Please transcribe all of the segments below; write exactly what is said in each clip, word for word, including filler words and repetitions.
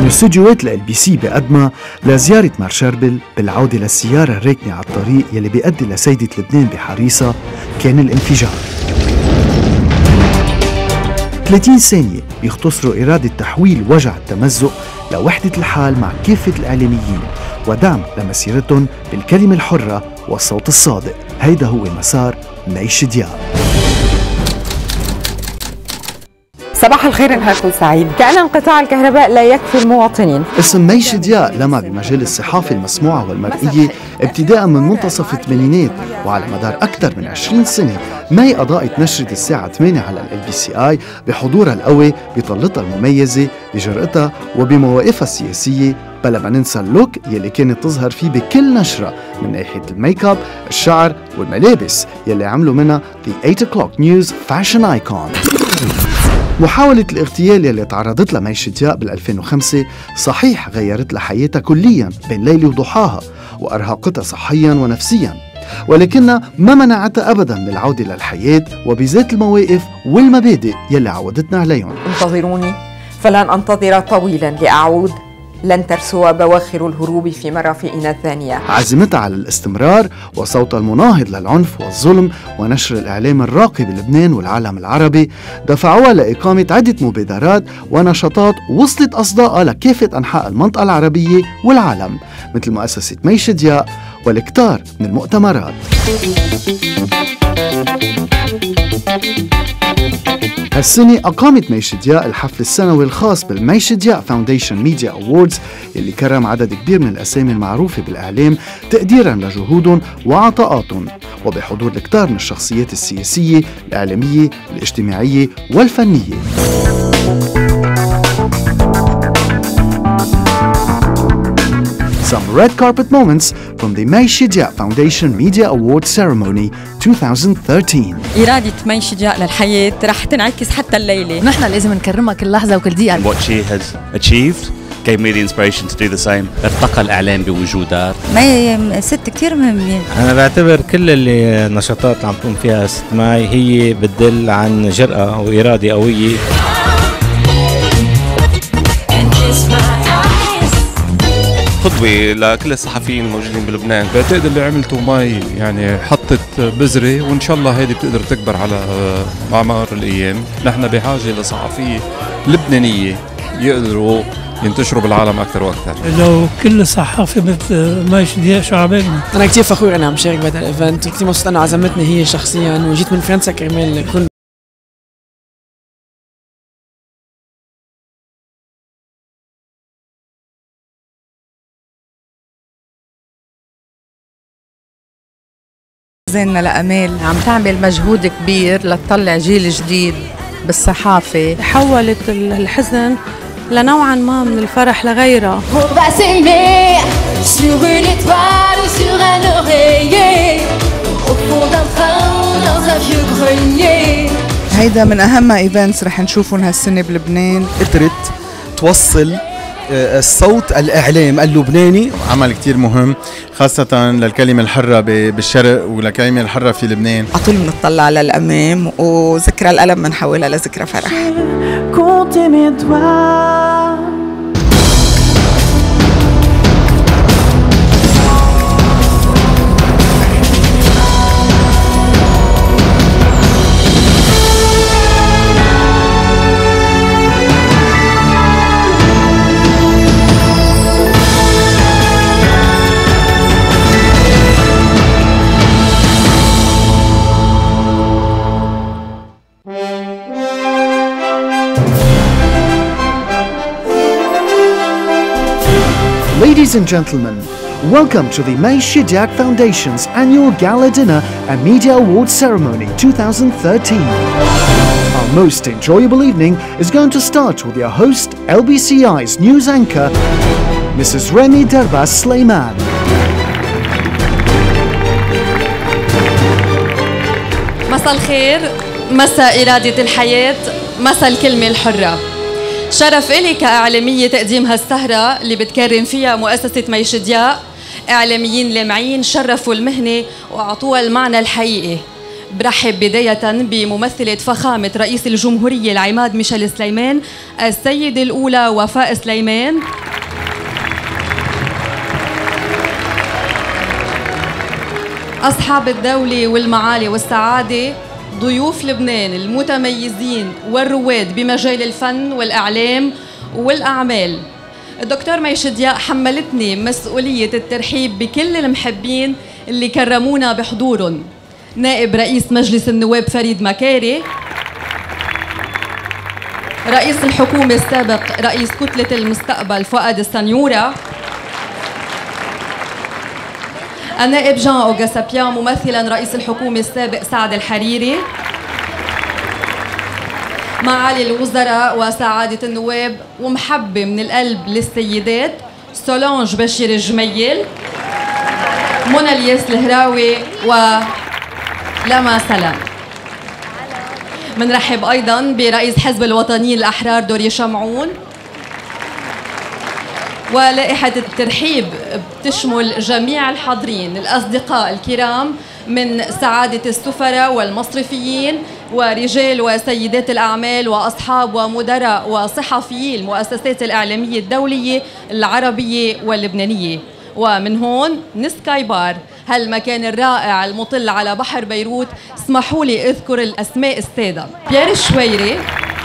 من استوديوهات ال بي سي بقدمها لزيارة مار شربل بالعودة للسيارة الراكنة على الطريق يلي بيؤدي لسيدة لبنان بحريصة كان الانفجار. ثلاثين ثانية بيختصروا إرادة تحويل وجع التمزق لوحدة الحال مع كافة الإعلاميين ودعم لمسيرتهم بالكلمة الحرة والصوت الصادق. هيدا هو مسار مي شدياق. صباح الخير، نهاركم سعيد. كأن انقطاع الكهرباء لا يكفي المواطنين. اسم مي شدياق لمع بمجال الصحافة المسموعة والمرئية ابتداء من منتصف الثمانينات، وعلى مدار أكثر من عشرين سنة مي أضاءت نشرة الساعة ثمانية على ال بي سي آي بحضورها القوي، بطلتها المميزة، بجرأتها وبمواقفها السياسية، بلا ما ننسى اللوك يلي كانت تظهر فيه بكل نشرة من ناحية الميك اب، الشعر والملابس يلي عملوا منها The eight o'clock News Fashion Icon. محاولة الاغتيال يلي تعرضت لها مي شدياق بال ألفين وخمسة صحيح غيرت لها حياتها كليا بين ليلة وضحاها وأرهقتها صحيا ونفسيا، ولكنها ما منعتها أبدا من العودة للحياة وبذات المواقف والمبادئ يلي عودتنا عليهم. انتظروني فلن أنتظر طويلا لأعود، لن ترسو بواخر الهروب في مرافئنا الثانية. عزمتها على الاستمرار وصوتها المناهض للعنف والظلم ونشر الإعلام الراقي بلبنان والعالم العربي دفعوها لإقامة عدة مبادرات ونشاطات وصلت أصداءها لكافة أنحاء المنطقة العربية والعالم، مثل مؤسسة مي شدياق والكتار من المؤتمرات. هالسنة أقامت مي شدياق الحفل السنوي الخاص بالمي شدياق فاونديشن ميديا أووردز اللي كرم عدد كبير من الأسامي المعروفة بالإعلام تقديراً لجهودهم وعطاءاتهم، وبحضور الكتار من الشخصيات السياسية، الإعلامية، الاجتماعية والفنية. Some red carpet moments from the May Chidiac Foundation Media Award Ceremony twenty thirteen. إرادة مي شدياق للحياة رح تنعكس حتى الليلة. نحن لازم نكرمها كل لحظة وكل دقيقة. What she has achieved gave me the inspiration to do the same. ارتقى الإعلام بوجودها. مي ست كتير مهمة. أنا بعتبر كل اللي النشاطات اللي عم تقوم فيها ست مي هي بتدل عن جرأة وإرادة قوية. قدوة لكل الصحفيين الموجودين بلبنان. بعتقد اللي عملته مي يعني حطت بذرة، وإن شاء الله هيدي بتقدر تكبر على مر الأيام. نحن بحاجة لصحفية لبنانية يقدروا ينتشروا بالعالم أكثر وأكثر. لو كل صحافي مثل مي شدياق شو عبالنا. أنا كتير فخور أنا عم شارك بهذا الإيفنت، كتير مبسوط أنا عزمتني هي شخصيا، وجيت من فرنسا كرمال كل زيننا لأمال عم تعمل مجهود كبير لتطلع جيل جديد بالصحافة. حولت الحزن لنوعا ما من الفرح لغيرها. هيدا من أهم ايفنتس رح نشوفهم هالسنة بلبنان. قدرت توصل الصوت الإعلام اللبناني. عمل كتير مهم خاصة للكلمة الحرة بالشرق وللكلمة الحرة في لبنان. على طول بنطلع للأمام وذكرى الألم بنحولها لذكرى فرح. Ladies and gentlemen, welcome to the May Chidiac Foundation's annual Gala Dinner and Media Awards Ceremony twenty thirteen. Our most enjoyable evening is going to start with your host, L B C I's news anchor, Missus Remy Derbas Sleiman. مساء الخير، مساء إرادة الحياة، مساء الكلمة الحرة. شرف إلي كإعلامية تقديم هالسهرة اللي بتكرم فيها مؤسسة مي شدياق. إعلاميين لامعين شرفوا المهنة وأعطوها المعنى الحقيقي. برحب بداية بممثلة فخامة رئيس الجمهورية العماد ميشيل سليمان، السيدة الأولى وفاء سليمان، أصحاب الدولة والمعالي والسعادة، ضيوف لبنان المتميزين والرواد بمجال الفن والإعلام والأعمال. الدكتور مي شدياق حملتني مسؤولية الترحيب بكل المحبين اللي كرمونا بحضورهم. نائب رئيس مجلس النواب فريد مكاري، رئيس الحكومة السابق رئيس كتلة المستقبل فؤاد السنيورة، النائب جان أوغاسابيان ممثلا رئيس الحكومة السابق سعد الحريري، معالي الوزراء وسعادة النواب، ومحبة من القلب للسيدات سولانج بشير الجميل، منى الياس الهراوي ولما سلام. منرحب أيضا برئيس حزب الوطني الأحرار دوري شمعون. ولائحة الترحيب بتشمل جميع الحاضرين الأصدقاء الكرام من سعادة السفراء والمصرفيين ورجال وسيدات الأعمال وأصحاب ومدراء وصحفيي المؤسسات الإعلامية الدولية العربية واللبنانية. ومن هون من سكاي بار هالمكان الرائع المطل على بحر بيروت، اسمحوا لي أذكر الأسماء السادة: بيير الشويري،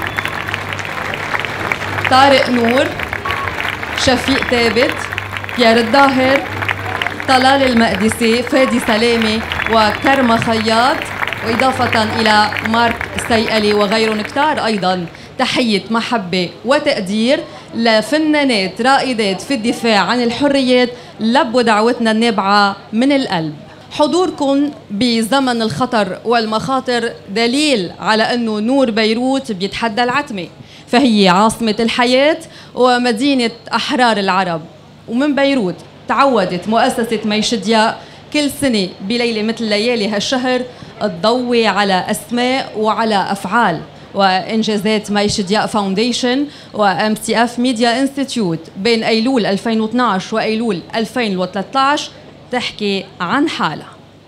طارق نور، شفيق ثابت، بيير الظاهر، طلال المقدسي، فادي سلامي وكرمة خياط، وإضافة إلى مارك سيئلي وغيرهم كتار. أيضا تحية محبة وتقدير لفنانات رائدات في الدفاع عن الحريات، لبوا دعوتنا النابعة من القلب. حضوركم بزمن الخطر والمخاطر دليل على أنه نور بيروت بيتحدى العتمة، فهي عاصمة الحياة ومدينة أحرار العرب. ومن بيروت تعودت مؤسسة مي شدياق كل سنة بليلة مثل ليالي هالشهر تضوي على أسماء وعلى أفعال وإنجازات مي شدياق فاونديشن وام سي اف ميديا انستيتيوت بين أيلول ألفين واثنعش وأيلول ألفين وثلاثة عشر تحكي عن حالها.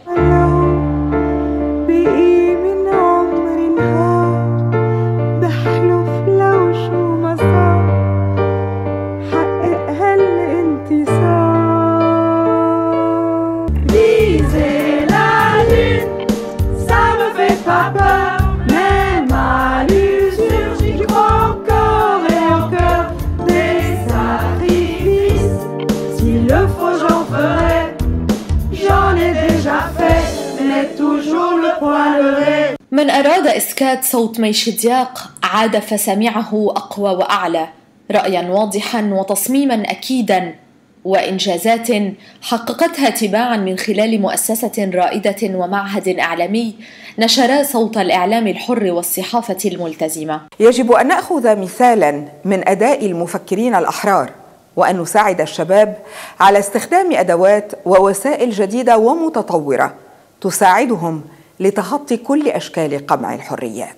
من أراد إسكات صوت مي شدياق عاد فسمعه أقوى وأعلى، رأيا واضحا وتصميما أكيدا وإنجازات حققتها تباعا من خلال مؤسسة رائدة ومعهد إعلامي نشرا صوت الإعلام الحر والصحافة الملتزمة. يجب أن نأخذ مثالا من أداء المفكرين الأحرار، وأن نساعد الشباب على استخدام أدوات ووسائل جديدة ومتطورة تساعدهم لتخطي كل أشكال قمع الحريات.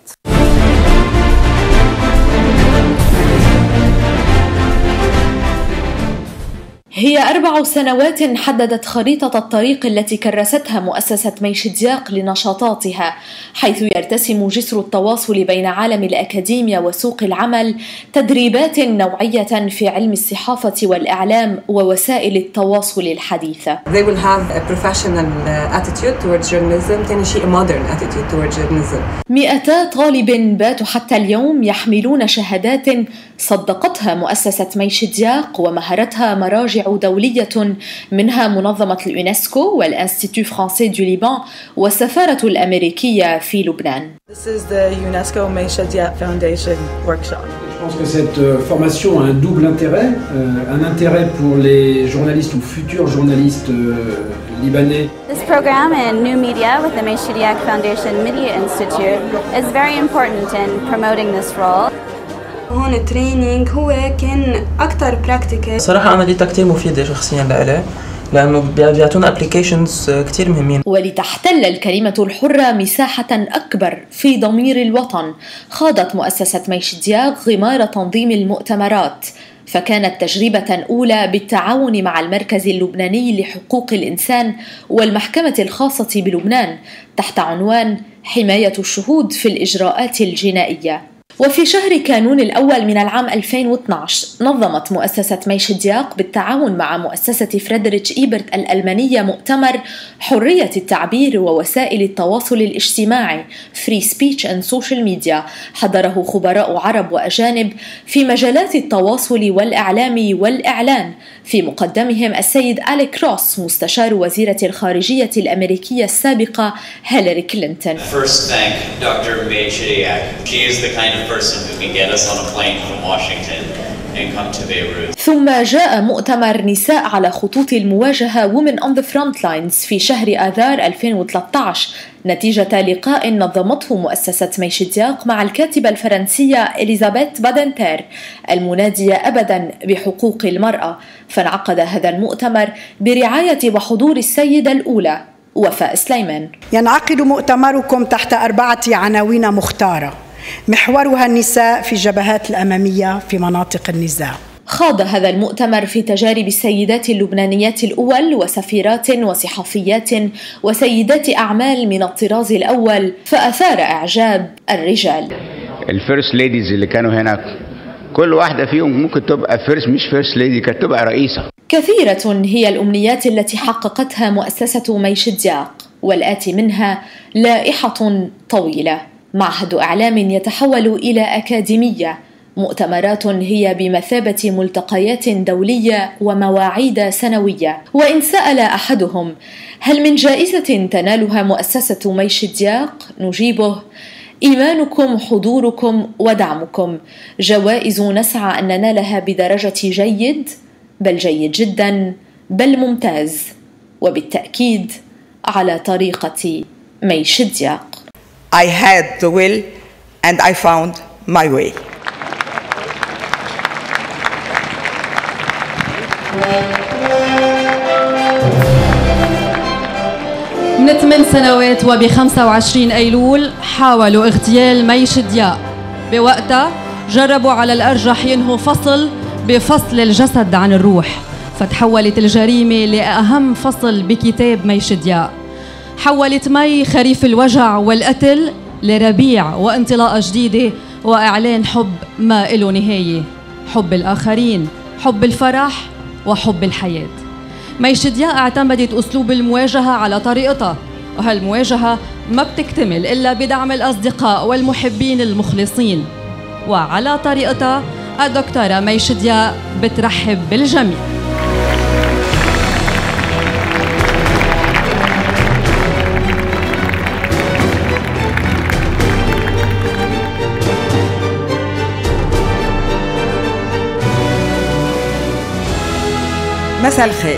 هي أربع سنوات حددت خريطة الطريق التي كرستها مؤسسة مي شدياق لنشاطاتها، حيث يرتسم جسر التواصل بين عالم الأكاديميا وسوق العمل تدريبات نوعية في علم الصحافة والإعلام ووسائل التواصل الحديثة. They will have a professional attitude towards journalism. تاني شيء modern attitude towards journalism. مئتا طالب باتوا حتى اليوم يحملون شهادات صدقتها مؤسسة مي شدياق ومهرتها مراجع دولية منها منظمة اليونسكو والإنستيتو فرانسي دو ليبان والسفارة الأمريكية في لبنان. This is the UNESCO May Chidiac Foundation workshop. Je pense que cette formation a un double intérêt, euh, un intérêt pour les journalistes ou futurs journalistes euh, libanais. This program in new media with the May Chidiac Foundation Media Institute is very important in promoting this role. هون التريننج هو كان أكتر براكتيكال. صراحة عمليتها كتير مفيدة شخصيا لإلي، لأنه بيعطونا أبليكيشنز كتير مهمين. ولتحتل الكلمة الحرة مساحة أكبر في ضمير الوطن، خاضت مؤسسة مي شدياق غمار تنظيم المؤتمرات، فكانت تجربة أولى بالتعاون مع المركز اللبناني لحقوق الإنسان والمحكمة الخاصة بلبنان تحت عنوان حماية الشهود في الإجراءات الجنائية. وفي شهر كانون الأول من العام ألفين واثنعش نظمت مؤسسة مي شدياق بالتعاون مع مؤسسة فريدريتش إيبرت الألمانية مؤتمر حرية التعبير ووسائل التواصل الاجتماعي Free Speech and Social Media، حضره خبراء عرب وأجانب في مجالات التواصل والإعلام والإعلان، في مقدمهم السيد أليك روس مستشار وزيرة الخارجية الأمريكية السابقة هيلاري كلينتون. First thank Doctor May Chidiac. She is the kind of person who can get us on a plane from Washington and come to Beirut. ثم جاء مؤتمر نساء على خطوط المواجهة Women on the Front Lines في شهر آذار ألفين وثلاثة عشر نتيجة لقاء نظمته مؤسسة مي شدياق مع الكاتبة الفرنسية إليزابيث بادنتير المنادية أبدا بحقوق المرأة. فانعقد هذا المؤتمر برعاية وحضور السيدة الأولى وفاء سليمان. ينعقد مؤتمركم تحت أربعة عناوين مختارة محورها النساء في الجبهات الأمامية في مناطق النزاع. خاض هذا المؤتمر في تجارب السيدات اللبنانيات الأول وسفيرات وصحفيات وسيدات أعمال من الطراز الأول، فأثار إعجاب الرجال. الفيرست ليديز اللي كانوا هنا كل واحدة فيهم ممكن تبقى فيرست، مش فيرست ليدي، كانت تبقى رئيسة. كثيرة هي الأمنيات التي حققتها مؤسسة مي شدياق، والآتي منها لائحة طويلة، معهد إعلام يتحول إلى أكاديمية، مؤتمرات هي بمثابة ملتقيات دولية ومواعيد سنوية. وإن سأل أحدهم هل من جائزة تنالها مؤسسة مي شدياق؟ نجيبه إيمانكم، حضوركم ودعمكم، جوائز نسعى أن ننالها بدرجة جيد، بل جيد جدا، بل ممتاز، وبالتأكيد على طريقة مي شدياق. I had the will and I found my way. من ثمان سنوات وب خمسة وعشرين أيلول حاولوا اغتيال مي شدياق. بوقتها جربوا على الأرجح ينهوا فصل بفصل الجسد عن الروح، فتحولت الجريمة لأهم فصل بكتاب مي شدياق. حولت مي خريف الوجع والقتل لربيع وانطلاقة جديدة وإعلان حب ما إله نهاية، حب الآخرين، حب الفرح وحب الحياة. مي شدياق اعتمدت أسلوب المواجهة على طريقتها، وهالمواجهة ما بتكتمل إلا بدعم الأصدقاء والمحبين المخلصين، وعلى طريقتها الدكتورة مي شدياق بترحب بالجميع. مساء الخير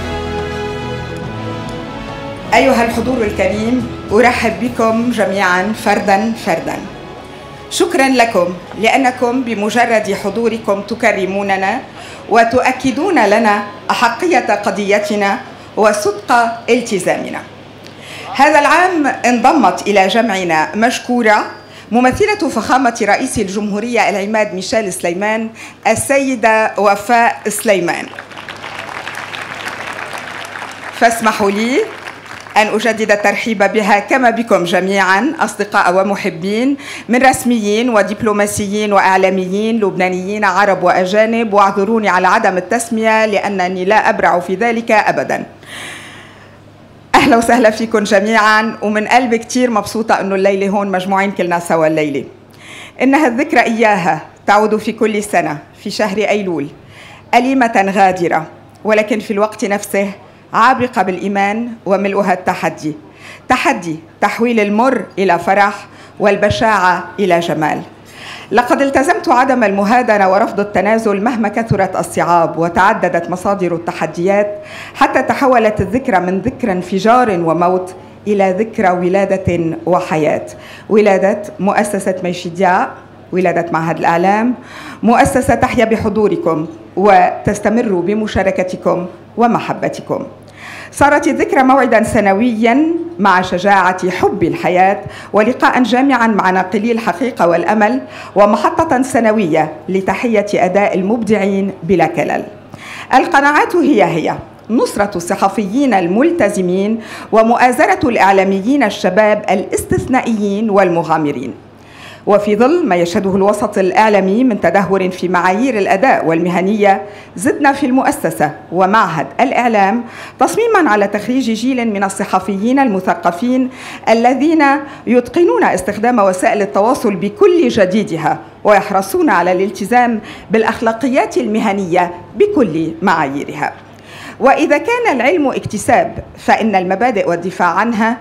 أيها الحضور الكريم، أرحب بكم جميعا فردا فردا. شكرا لكم لأنكم بمجرد حضوركم تكرموننا وتؤكدون لنا أحقية قضيتنا وصدق التزامنا. هذا العام انضمت إلى جمعنا مشكورة ممثلة فخامة رئيس الجمهورية العماد ميشيل سليمان السيدة وفاء سليمان. فاسمحوا لي أن أجدد الترحيب بها كما بكم جميعا أصدقاء ومحبين من رسميين ودبلوماسيين وإعلاميين لبنانيين عرب وأجانب، واعذروني على عدم التسمية لأنني لا أبرع في ذلك أبدا. أهلا وسهلا فيكم جميعا، ومن قلبي كتير مبسوطة أنه الليلة هون مجموعين كلنا سوا الليلة. إنها الذكرى إياها تعود في كل سنة في شهر أيلول، أليمة غادرة ولكن في الوقت نفسه عابقة بالإيمان وملؤها التحدي، تحدي تحويل المر إلى فرح والبشاعة إلى جمال. لقد التزمت عدم المهادنة ورفض التنازل مهما كثرت الصعاب وتعددت مصادر التحديات، حتى تحولت الذكرى من ذكرى انفجار وموت إلى ذكرى ولادة وحياة، ولادة مؤسسة مي شدياق، ولادة معهد الإعلام، مؤسسة تحيا بحضوركم وتستمر بمشاركتكم ومحبتكم. صارت الذكرى موعدا سنويا مع شجاعة حب الحياة، ولقاء جامعا مع ناقلي الحقيقة والأمل، ومحطة سنوية لتحية أداء المبدعين بلا كلل. القناعات هي هي نصرة الصحفيين الملتزمين ومؤازرة الإعلاميين الشباب الاستثنائيين والمغامرين. وفي ظل ما يشهده الوسط الإعلامي من تدهور في معايير الأداء والمهنية، زدنا في المؤسسة ومعهد الإعلام تصميماً على تخريج جيل من الصحفيين المثقفين الذين يتقنون استخدام وسائل التواصل بكل جديدها ويحرصون على الالتزام بالأخلاقيات المهنية بكل معاييرها. وإذا كان العلم اكتساب، فإن المبادئ والدفاع عنها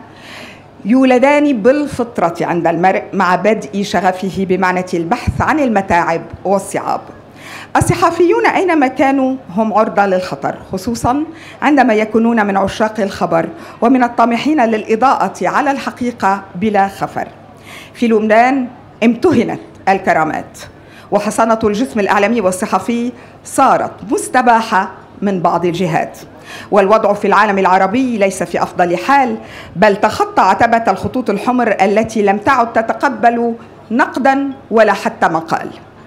يولدان بالفطرة عند المرء مع بدء شغفه بمعنى البحث عن المتاعب والصعاب. الصحفيون أينما كانوا هم عرضة للخطر، خصوصاً عندما يكونون من عشاق الخبر ومن الطامحين للإضاءة على الحقيقة بلا خفر. في لبنان امتهنت الكرامات، وحصانة الجسم الإعلامي والصحفي صارت مستباحة من بعض الجهات، والوضع في العالم العربي ليس في أفضل حال، بل تخطى عتبة الخطوط الحمر التي لم تعد تتقبل نقداً ولا حتى مقال.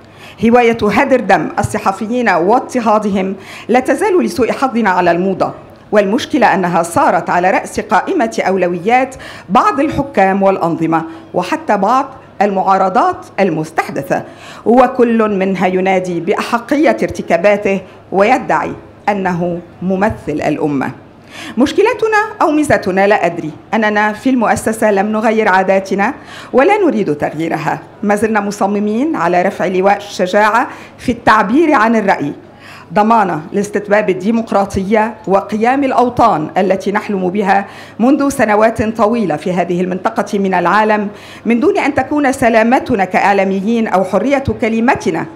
هواية هدر دم الصحفيين واضطهادهم لا تزال لسوء حظنا على الموضة، والمشكلة أنها صارت على رأس قائمة أولويات بعض الحكام والأنظمة وحتى بعض المعارضات المستحدثة، وكل منها ينادي بأحقية ارتكاباته ويدعي أنه ممثل الأمة. مشكلتنا أو ميزتنا لا أدري أننا في المؤسسة لم نغير عاداتنا ولا نريد تغييرها، ما زلنا مصممين على رفع لواء الشجاعة في التعبير عن الرأي، ضمانة لاستتباب الديمقراطية وقيام الأوطان التي نحلم بها منذ سنوات طويلة في هذه المنطقة من العالم، من دون أن تكون سلامتنا كإعلاميين أو حرية كلمتنا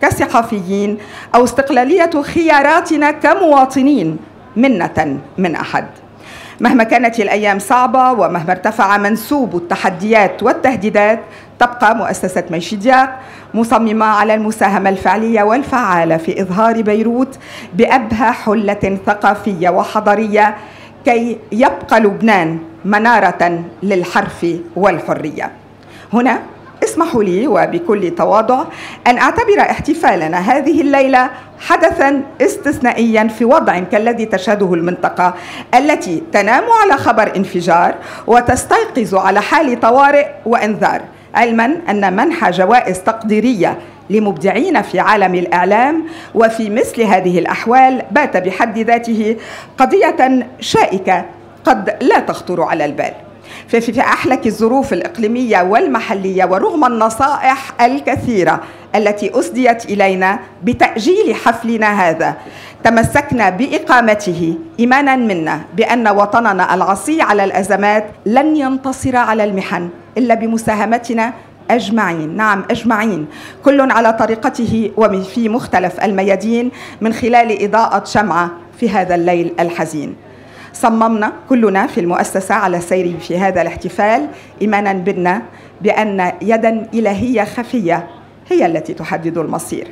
كصحفيين أو استقلالية خياراتنا كمواطنين منة من أحد. مهما كانت الأيام صعبة ومهما ارتفع منسوب التحديات والتهديدات، تبقى مؤسسة ميشيدياك مصممة على المساهمة الفعلية والفعالة في إظهار بيروت بأبهى حلة ثقافية وحضارية كي يبقى لبنان منارة للحرف والحرية. هنا اسمحوا لي وبكل تواضع أن أعتبر احتفالنا هذه الليلة حدثاً استثنائياً في وضع كالذي تشهده المنطقة التي تنام على خبر انفجار وتستيقظ على حال طوارئ وإنذار، علماً أن منح جوائز تقديرية لمبدعين في عالم الإعلام وفي مثل هذه الأحوال بات بحد ذاته قضية شائكة قد لا تخطر على البال. ففي أحلك الظروف الإقليمية والمحلية ورغم النصائح الكثيرة التي أسديت إلينا بتأجيل حفلنا هذا، تمسكنا بإقامته إيمانا منا بأن وطننا العصي على الأزمات لن ينتصر على المحن إلا بمساهمتنا أجمعين، نعم أجمعين، كل على طريقته وفي مختلف الميادين من خلال إضاءة شمعة في هذا الليل الحزين. صممنا كلنا في المؤسسة على السير في هذا الاحتفال إيمانا بنا بأن يدا إلهية خفية هي التي تحدد المصير،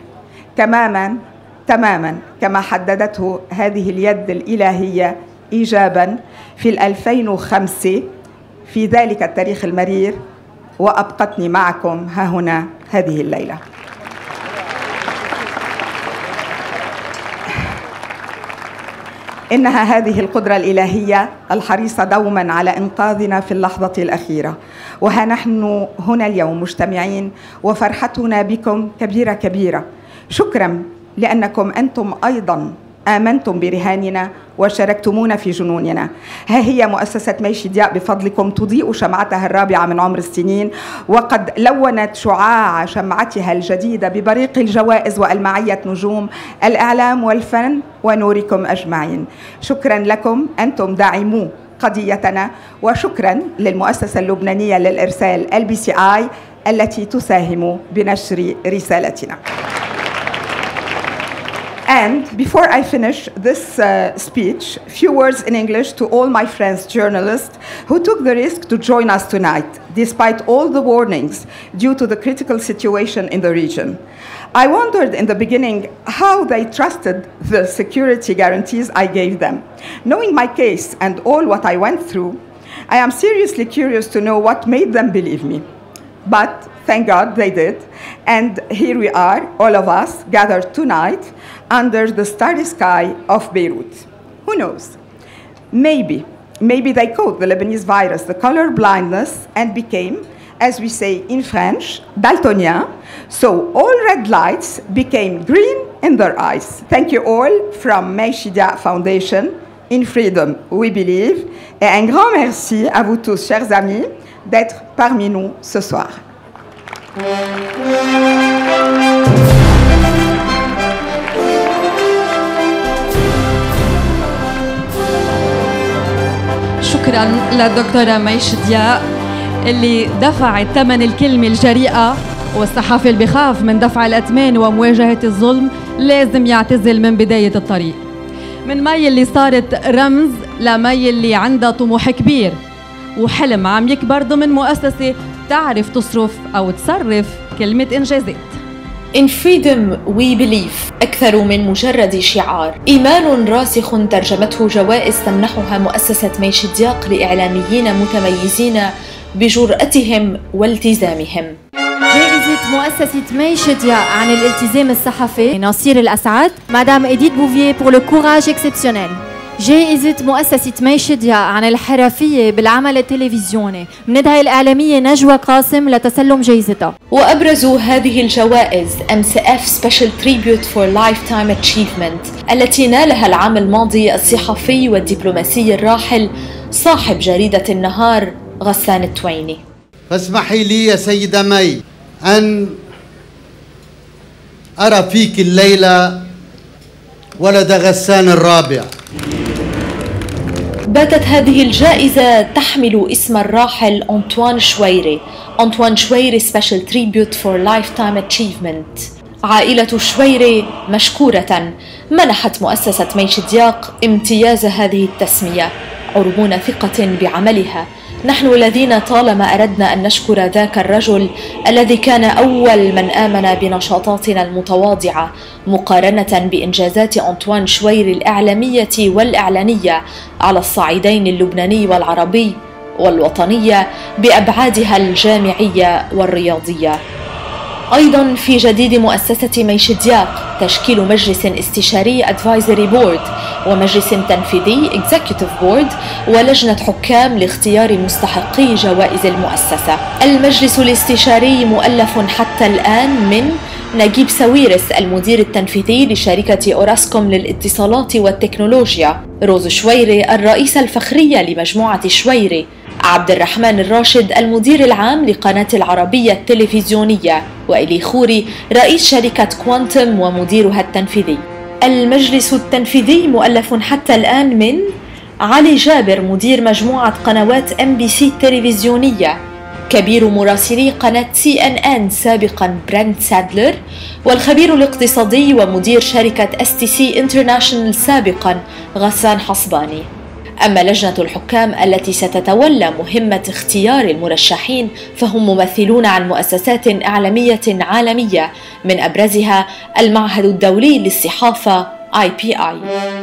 تماما تماما كما حددته هذه اليد الإلهية إيجابا في الألفين وخمسة في ذلك التاريخ المرير، وأبقتني معكم ها هنا هذه الليلة. إنها هذه القدرة الإلهية الحريصة دوما على إنقاذنا في اللحظة الأخيرة، وها نحن هنا اليوم مجتمعين وفرحتنا بكم كبيرة كبيرة. شكرا لأنكم أنتم أيضا آمنتم برهاننا وشاركتمونا في جنوننا. ها هي مؤسسة ميشيدياك بفضلكم تضيء شمعتها الرابعة من عمر السنين، وقد لونت شعاع شمعتها الجديدة ببريق الجوائز وألمعية نجوم الإعلام والفن ونوركم أجمعين. شكرا لكم أنتم داعمو قضيتنا، وشكرا للمؤسسة اللبنانية للإرسال البي سي آي التي تساهم بنشر رسالتنا. And before I finish this uh, speech, few words in English to all my friends journalists who took the risk to join us tonight, despite all the warnings due to the critical situation in the region. I wondered in the beginning how they trusted the security guarantees I gave them. Knowing my case and all what I went through, I am seriously curious to know what made them believe me. But thank God they did, and here we are, all of us, gathered tonight under the starry sky of Beirut. Who knows? Maybe, maybe they caught the Lebanese virus, the color blindness, and became, as we say in French, daltonien. So all red lights became green in their eyes. Thank you all from Chidiac Foundation. In freedom, we believe. Et un grand merci à vous tous, chers amis, d'être parmi nous ce soir. شكرا للدكتورة مي شدياق اللي دفعت ثمن الكلمة الجريئة، والصحافي اللي بخاف من دفع الأثمان ومواجهة الظلم لازم يعتزل من بداية الطريق. من مي اللي صارت رمز لمي اللي عندها طموح كبير وحلم عم يكبر ضمن مؤسسة تعرف تصرف أو تصرف كلمة إنجازات. In freedom we believe أكثر من مجرد شعار، إيمان راسخ ترجمته جوائز تمنحها مؤسسة مي شدياق لإعلاميين متميزين بجرأتهم والتزامهم. جائزة مؤسسة مي شدياق عن الالتزام الصحفي ناصير الأسعد مدام إديت بوفيه pour le courage exceptionnel. جائزة مؤسسة مي شدياق عن الحرفية بالعمل التلفزيوني مندعي الإعلامية نجوى قاسم لتسلم جائزتها. وأبرز هذه الجوائز إم سي إف Special Tribute for Lifetime Achievement التي نالها العام الماضي الصحفي والدبلوماسي الراحل صاحب جريدة النهار غسان التويني. فاسمحي لي يا سيدة مي أن أرى فيك الليلة ولد غسان الرابع. باتت هذه الجائزة تحمل اسم الراحل أنطوان شويري. أنطوان شويري Special Tribute for Lifetime Achievement. عائلة شويري مشكورة منحت مؤسسة مي شدياق امتياز هذه التسمية عربون ثقة بعملها. نحن الذين طالما أردنا أن نشكر ذاك الرجل الذي كان أول من آمن بنشاطاتنا المتواضعة مقارنة بإنجازات أنطوان شويري الإعلامية والإعلانية على الصعيدين اللبناني والعربي والوطنية بأبعادها الجامعية والرياضية. أيضا في جديد مؤسسة مي شدياق تشكيل مجلس استشاري Advisory Board ومجلس تنفيذي Executive Board ولجنة حكام لاختيار مستحقي جوائز المؤسسة. المجلس الاستشاري مؤلف حتى الآن من نجيب ساويرس المدير التنفيذي لشركة أوراسكوم للاتصالات والتكنولوجيا، روز شويري الرئيسة الفخرية لمجموعة شويري، عبد الرحمن الراشد المدير العام لقناة العربية التلفزيونية، وإلي خوري رئيس شركة كوانتم ومديرها التنفيذي. المجلس التنفيذي مؤلف حتى الآن من علي جابر مدير مجموعة قنوات إم بي سي التلفزيونية، كبير مراسلي قناة سي إن إن سابقا برنت سادلر، والخبير الاقتصادي ومدير شركة إس تي سي انترناشونال سابقا غسان حصباني. أما لجنة الحكام التي ستتولى مهمة اختيار المرشحين فهم ممثلون عن مؤسسات إعلامية عالمية من أبرزها المعهد الدولي للصحافة آي بي آي.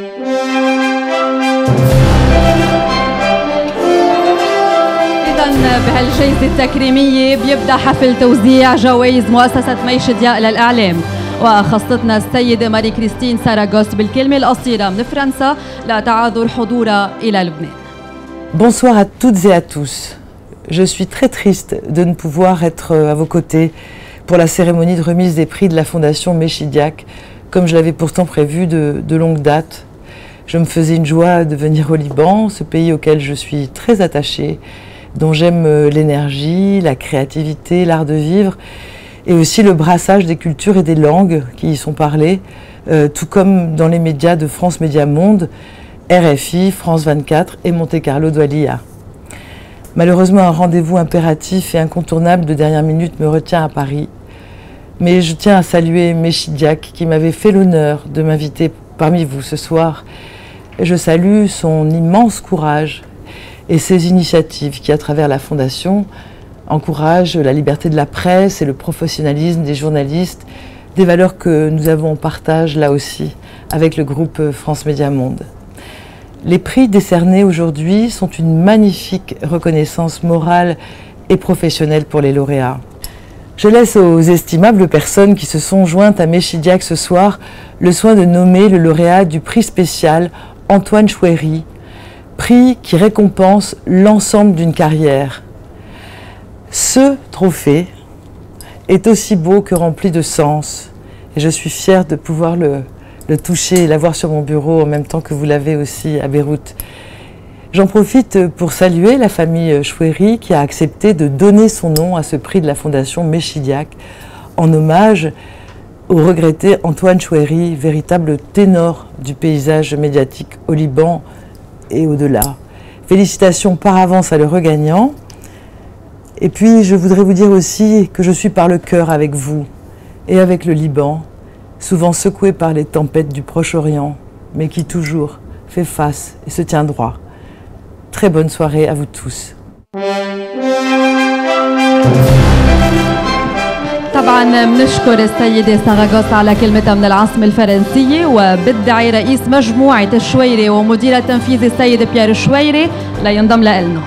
إذن بهالجائزة التكريمية بيبدأ حفل توزيع جوائز مؤسسة مي شدياق للإعلام، وخصتنا السيدة ماري كريستين ساراغوس بالكلمة القصيرة من فرنسا لتعذر حضورها إلى لبنان. Bonsoir à toutes et à tous. Je suis très triste de ne pouvoir être à vos côtés pour la cérémonie de remise des prix de la Fondation Mé Chidiac, comme je l'avais pourtant prévu de, de longue date. Je me faisais une joie de venir au Liban, ce pays auquel je suis très attachée, dont j'aime l'énergie, la créativité, l'art de vivre, et aussi le brassage des cultures et des langues qui y sont parlées, euh, tout comme dans les médias de France Média Monde, R F I, France vingt-quatre et Monte Carlo Doualiya. Malheureusement, un rendez-vous impératif et incontournable de dernière minute me retient à Paris. Mais je tiens à saluer Mé Chidiac qui m'avait fait l'honneur de m'inviter parmi vous ce soir. Et je salue son immense courage et ses initiatives qui, à travers la Fondation, encouragent la liberté de la presse et le professionnalisme des journalistes, des valeurs que nous avons en partage là aussi avec le groupe France Média Monde. Les prix décernés aujourd'hui sont une magnifique reconnaissance morale et professionnelle pour les lauréats. Je laisse aux estimables personnes qui se sont jointes à Mé Chidiac ce soir le soin de nommer le lauréat du prix spécial Antoine Chouéry, prix qui récompense l'ensemble d'une carrière. Ce trophée est aussi beau que rempli de sens et je suis fière de pouvoir le, le toucher et l'avoir sur mon bureau en même temps que vous l'avez aussi à Beyrouth. J'en profite pour saluer la famille Chouéry qui a accepté de donner son nom à ce prix de la fondation Chidiac en hommage au regretté Antoine Chouéry, véritable ténor du paysage médiatique au Liban et au-delà. Félicitations par avance à l'heureux gagnant. Et puis je voudrais vous dire aussi que je suis par le cœur avec vous et avec le Liban, souvent secoué par les tempêtes du Proche-Orient, mais qui toujours fait face et se tient droit. Très bonne soirée à vous tous. طبعا بنشكر السيدة ساراغوس على كلمتها من العاصمة الفرنسية، وبدعي رئيس مجموعة الشويري ومدير التنفيذي السيد بيير شويري لينضم لنا.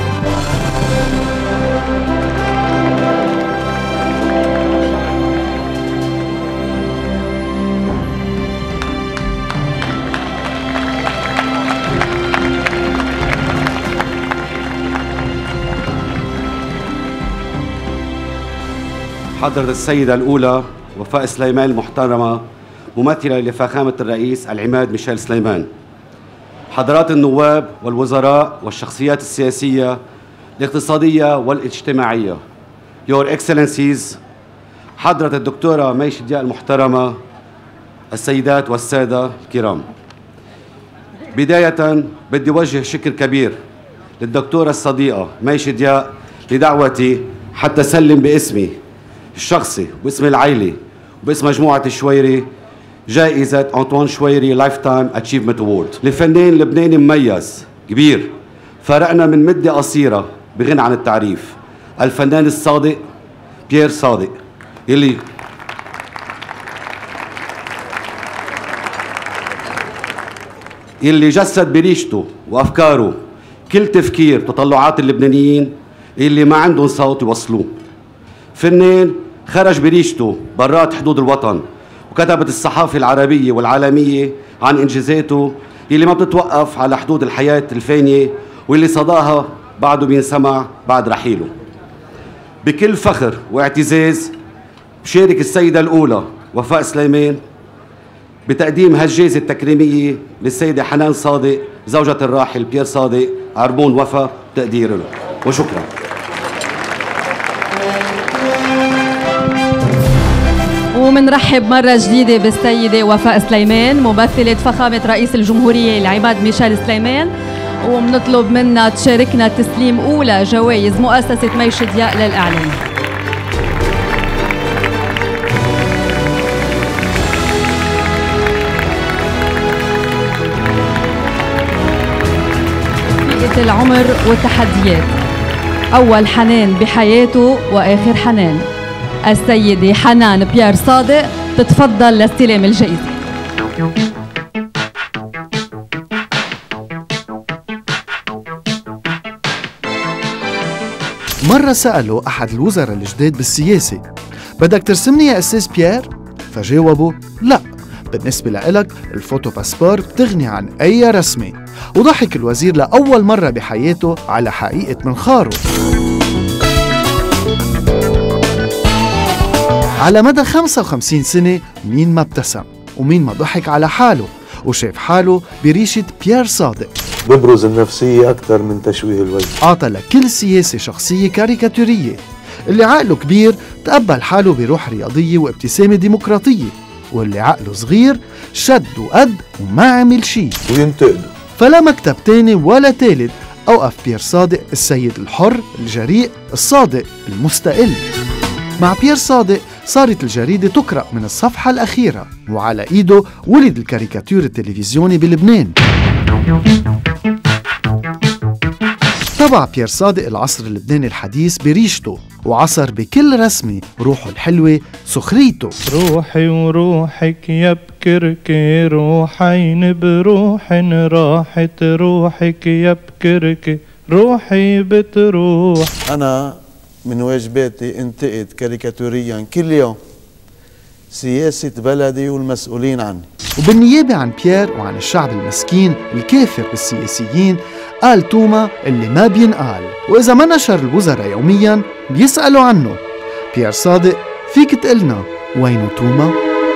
حضرة السيدة الأولى وفاء سليمان المحترمة ممثلة لفخامة الرئيس العماد ميشيل سليمان، حضرات النواب والوزراء والشخصيات السياسية الاقتصادية والاجتماعية، Your Excellencies، حضرة الدكتورة مي شدياق المحترمة، السيدات والسادة الكرام. بداية بدي وجه شكر كبير للدكتورة الصديقة مي شدياق لدعوتي حتى سلم باسمي الشخصي وباسم العائلة وباسم مجموعة الشويري جائزة أنطوان شويري لايف تايم اتشيفمنت أوورد لفنان لبناني مميز كبير فرقنا من مدة قصيرة بغنى عن التعريف، الفنان الصادق بيير صادق يلي يلي جسد بريشته وأفكاره كل تفكير تطلعات اللبنانيين اللي ما عندهم صوت يوصلوه. فنان خرج بريشته برات حدود الوطن، وكتبت الصحافة العربية والعالمية عن إنجازاته اللي ما بتتوقف على حدود الحياة الفانية واللي صداها بعده بينسمع بعد رحيله. بكل فخر واعتزاز بشارك السيدة الأولى وفاء سليمان بتقديم هالجائزة التكريمية للسيدة حنان صادق زوجة الراحل بيير صادق عربون وفاء تقدير له، وشكرا. ومنرحب مرة جديدة بالسيدة وفاء سليمان ممثلة فخامة رئيس الجمهورية العماد ميشيل سليمان، ومنطلب منها تشاركنا تسليم أولى جوائز مؤسسة مي شدياق للإعلام. فئة العمر والتحديات، أول حنان بحياته وآخر حنان، السيدة حنان بيير صادق تتفضل لاستلام الجائزة. مرة سألوا أحد الوزراء الجداد بالسياسة: بدك ترسمني يا أستاذ بيير؟ فجاوبوا: لا، بالنسبة لإلك الفوتو باسبور بتغني عن أي رسمة. وضحك الوزير لأول مرة بحياته على حقيقة منخاره. على مدى خمسة وخمسين سنة مين ما ابتسم ومين ما ضحك على حاله وشاف حاله بريشة بيير صادق. ببرز النفسية أكثر من تشويه الوجه. أعطى لكل سياسة شخصية كاريكاتورية، اللي عقله كبير تقبل حاله بروح رياضية وابتسامة ديمقراطية، واللي عقله صغير شد وقد وما عمل شيء وينتقده. فلا مكتب تاني ولا تالت أوقف بيير صادق السيد الحر الجريء الصادق المستقل. مع بيير صادق صارت الجريدة تقرأ من الصفحة الأخيرة، وعلى إيده ولد الكاريكاتير التلفزيوني بلبنان. طبع بيير صادق العصر اللبناني الحديث بريشته، وعصر بكل رسمة روحه الحلوة سخريته. روحي وروحك يا بكركي، روحين بروح راحت روحك يا بكركي، روحي بتروح. أنا من واجباتي انتقد كاريكاتوريا كل يوم سياسة بلدي والمسؤولين عني. وبالنيابة عن بيير وعن الشعب المسكين الكافر بالسياسيين، قال توما اللي ما بينقال، وإذا ما نشر الوزراء يومياً بيسألوا عنه. بيير صادق، فيك تقلنا وينه توما؟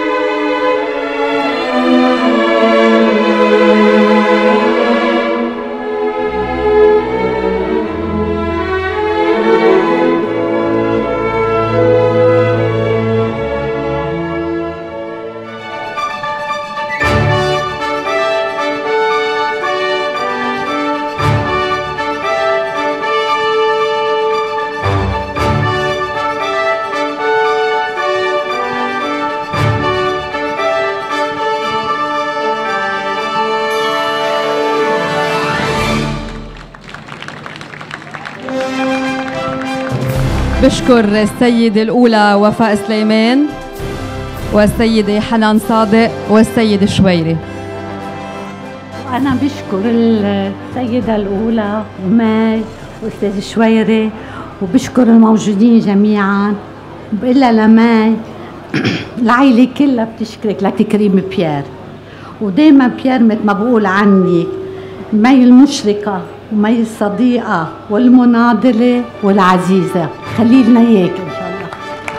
بشكر السيدة الأولى وفاء سليمان والسيدة حنان صادق والسيد شويري. وأنا بشكر السيدة الأولى وماي والأستاذ شويري، وبشكر الموجودين جميعا، وبقلها لماي العائلة كلها بتشكرك لك كريم بيير. ودايما بيير مثل ما بقول عني مي المشرقة ومي الصديقة والمناضلة والعزيزة، خلي لنا اياك ان شاء الله.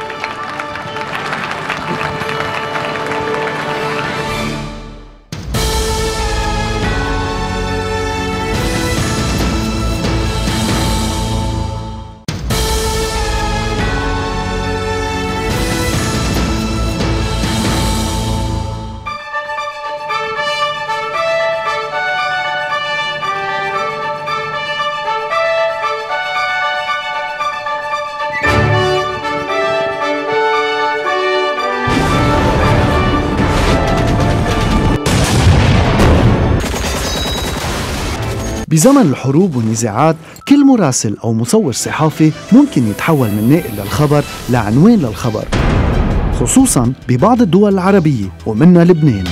بزمن الحروب والنزاعات كل مراسل أو مصور صحافي ممكن يتحول من ناقل للخبر لعنوان للخبر، خصوصاً ببعض الدول العربية ومنها لبنان.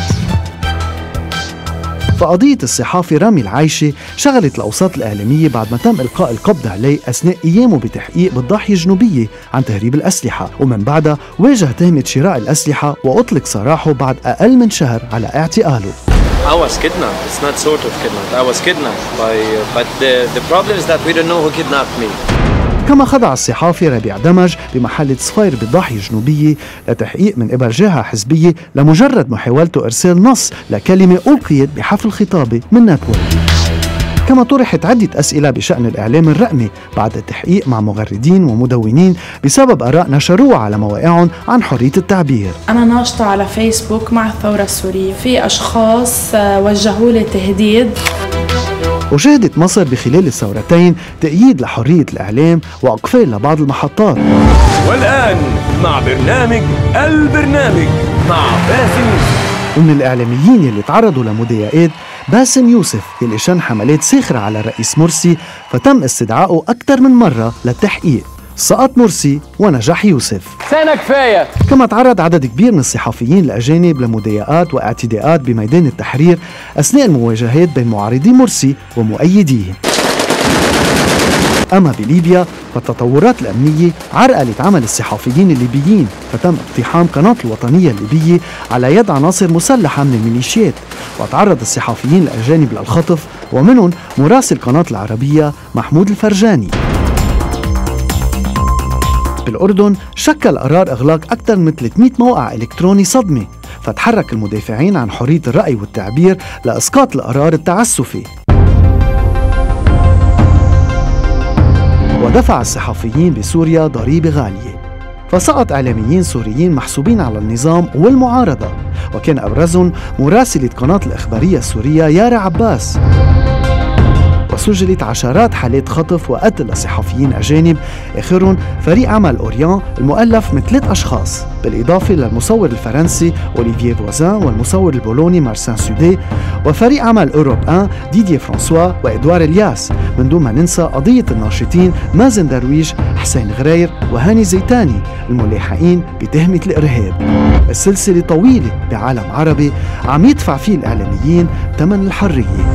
فقضية الصحافي رامي العايشي شغلت الأوساط الإعلامية بعد ما تم إلقاء القبض عليه أثناء قيامه بتحقيق بالضاحية الجنوبية عن تهريب الأسلحة، ومن بعدها واجه تهمة شراء الأسلحة وأطلق سراحه بعد أقل من شهر على اعتقاله. I was kidnapped. It's not sort of kidnapped. I was kidnapped by, uh, but the the problem is that we don't know who kidnapped me. كما خضع الصحافي ربيع دمج بمحلة صفير بالضاحية الجنوبية لتحقيق من قبل جهة حزبية لمجرد محاولته إرسال نص لكلمة ألقيت بحفل خطابي من نتورك. كما طرحت عدة أسئلة بشأن الإعلام الرقمي بعد التحقيق مع مغردين ومدونين بسبب آراء نشروها على مواقعهم عن حرية التعبير. أنا ناشطة على فيسبوك مع الثورة السورية، في أشخاص وجهوا لي تهديد. وشهدت مصر بخلال الثورتين تأييد لحرية الإعلام وإقفال لبعض المحطات. والآن مع برنامج البرنامج مع باسم. ومن الإعلاميين اللي تعرضوا لمضايقات باسم يوسف اللي شن حملات ساخرة على الرئيس مرسي، فتم استدعائه أكثر من مرة للتحقيق. سقط مرسي ونجح يوسف. سنة كفاية. كما تعرض عدد كبير من الصحفيين الأجانب لمضايقات واعتداءات بميدان التحرير أثناء المواجهات بين معارضي مرسي ومؤيديه. أما بليبيا فالتطورات الأمنية عرقلت عمل الصحفيين الليبيين، فتم اقتحام قناة الوطنية الليبية على يد عناصر مسلحة من الميليشيات، وتعرض الصحفيين الأجانب للخطف، ومنهم مراسل قناة العربية محمود الفرجاني. بالأردن شكل قرار إغلاق أكثر من ثلاثمئة موقع إلكتروني صدمة، فتحرك المدافعين عن حرية الرأي والتعبير لإسقاط القرار التعسفي. ودفع الصحفيين بسوريا ضريبة غالية، فسقط إعلاميين سوريين محسوبين على النظام والمعارضة، وكان أبرزهم مراسلة قناة الإخبارية السورية يارا عباس. وسجلت عشرات حالات خطف وقتل لصحفيين أجانب، آخرهم فريق عمل أوريان المؤلف من ثلاث أشخاص، بالإضافة للمصور الفرنسي أوليفييه فوزان والمصور البولوني مارسان سودي، وفريق عمل أوروب واحد ديدييه فرانسوا وإدوار الياس، من دون ما ننسى قضية الناشطين مازن درويش، حسين غرير وهاني زيتاني الملاحقين بتهمة الإرهاب. السلسلة طويلة بعالم عربي عم يدفع فيه الإعلاميين ثمن الحرية.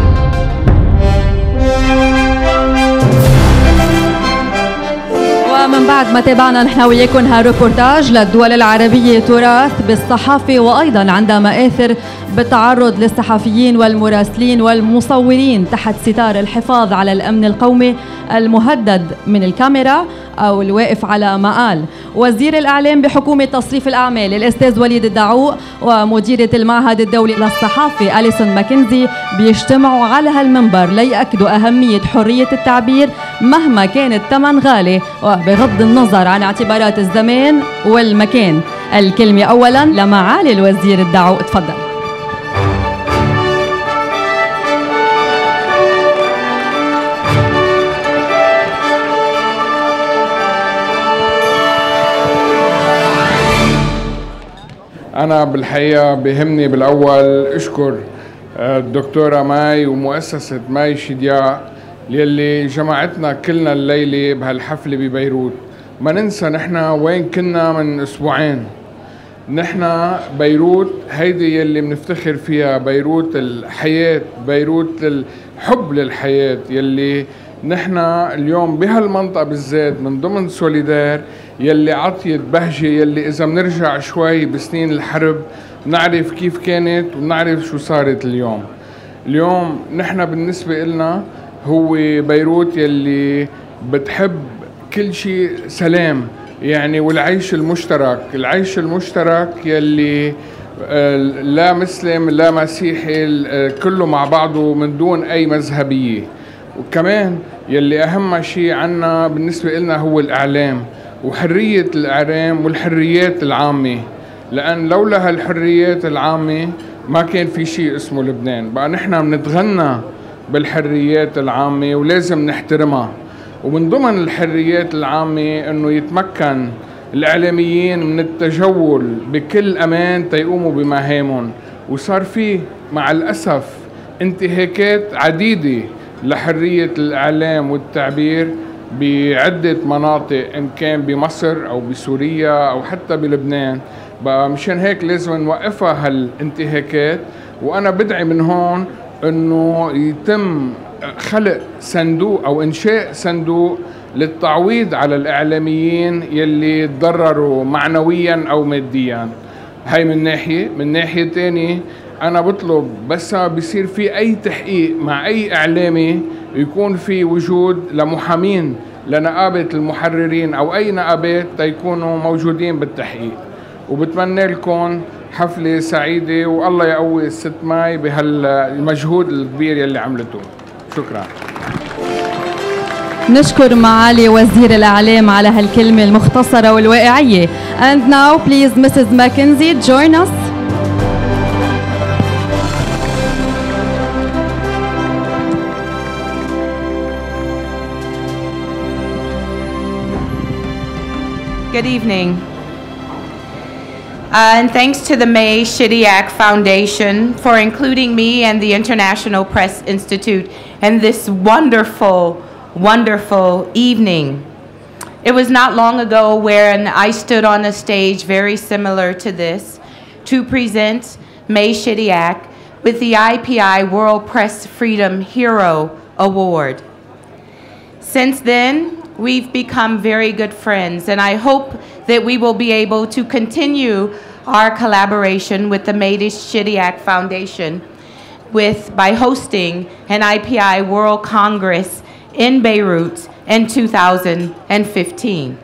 ومع من بعد ما تابعنا نحن وياكم هالروبورتاج للدول العربية تراث بالصحافة، وأيضا عندها مآثر بالتعرض للصحفيين والمراسلين والمصورين تحت ستار الحفاظ على الأمن القومي المهدد من الكاميرا أو الواقف على مقال. وزير الإعلام بحكومة تصريف الأعمال الأستاذ وليد الدعوق ومديرة المعهد الدولي للصحافة أليسون ماكنزي بيجتمعوا على هالمنبر ليأكدوا أهمية حرية التعبير مهما كان الثمن غالي وبغض النظر عن اعتبارات الزمان والمكان. الكلمة أولا لمعالي الوزير الدعوق، تفضل. أنا بالحقيقة بهمني بالأول أشكر الدكتورة ماي ومؤسسة ماي شيدياع يلي جمعتنا كلنا الليلة بهالحفلة ببيروت. ما ننسى نحن وين كنا من أسبوعين. نحن بيروت هيدي يلي بنفتخر فيها، بيروت الحياة، بيروت الحب للحياة، يلي نحن اليوم بهالمنطقة بالذات من ضمن سوليدار يلي عطيت بهجة، يلي إذا بنرجع شوي بسنين الحرب نعرف كيف كانت ونعرف شو صارت اليوم. اليوم نحن بالنسبة لنا هو بيروت يلي بتحب كل شيء سلام يعني، والعيش المشترك، العيش المشترك يلي لا مسلم لا مسيحي كله مع بعضه من دون أي مذهبية. وكمان يلي أهم شيء عنا بالنسبة لنا هو الإعلام وحرية الإعلام والحريات العامة، لأن لولا هالحريات العامة ما كان في شيء اسمه لبنان. بقى نحن بنتغنى بالحريات العامة ولازم نحترمها. ومن ضمن الحريات العامة أنه يتمكن الإعلاميين من التجول بكل أمان تيقوموا بمهامهم. وصار فيه مع الأسف انتهاكات عديدة لحرية الإعلام والتعبير بعدة مناطق، إن كان بمصر أو بسوريا أو حتى بلبنان. بقى مشان هيك لازم نوقفها هالانتهاكات. وأنا بدعي من هون أنه يتم خلق صندوق أو إنشاء صندوق للتعويض على الإعلاميين يلي تضرروا معنويا أو ماديا. هاي من ناحية. من ناحية تانية أنا بطلب بس بيصير في أي تحقيق مع أي إعلامي يكون في وجود لمحامين لنقابة المحررين أو أي نقابات تيكونوا موجودين بالتحقيق. وبتمنى لكم حفلة سعيدة والله يقوي الست ماي بهالمجهود الكبير يلي عملته. شكرا. نشكر معالي وزير الإعلام على هالكلمة المختصرة والواقعية. And now please Missus Mackenzie join us. Good evening. Uh, and thanks to the May Chidiac Foundation for including me and the International Press Institute in this wonderful, wonderful evening. It was not long ago when I stood on a stage very similar to this to present May Chidiac with the I P I World Press Freedom Hero Award. Since then, we've become very good friends, and I hope that we will be able to continue our collaboration with the May Chidiac Foundation with, by hosting an I P I World Congress in Beirut in two thousand fifteen.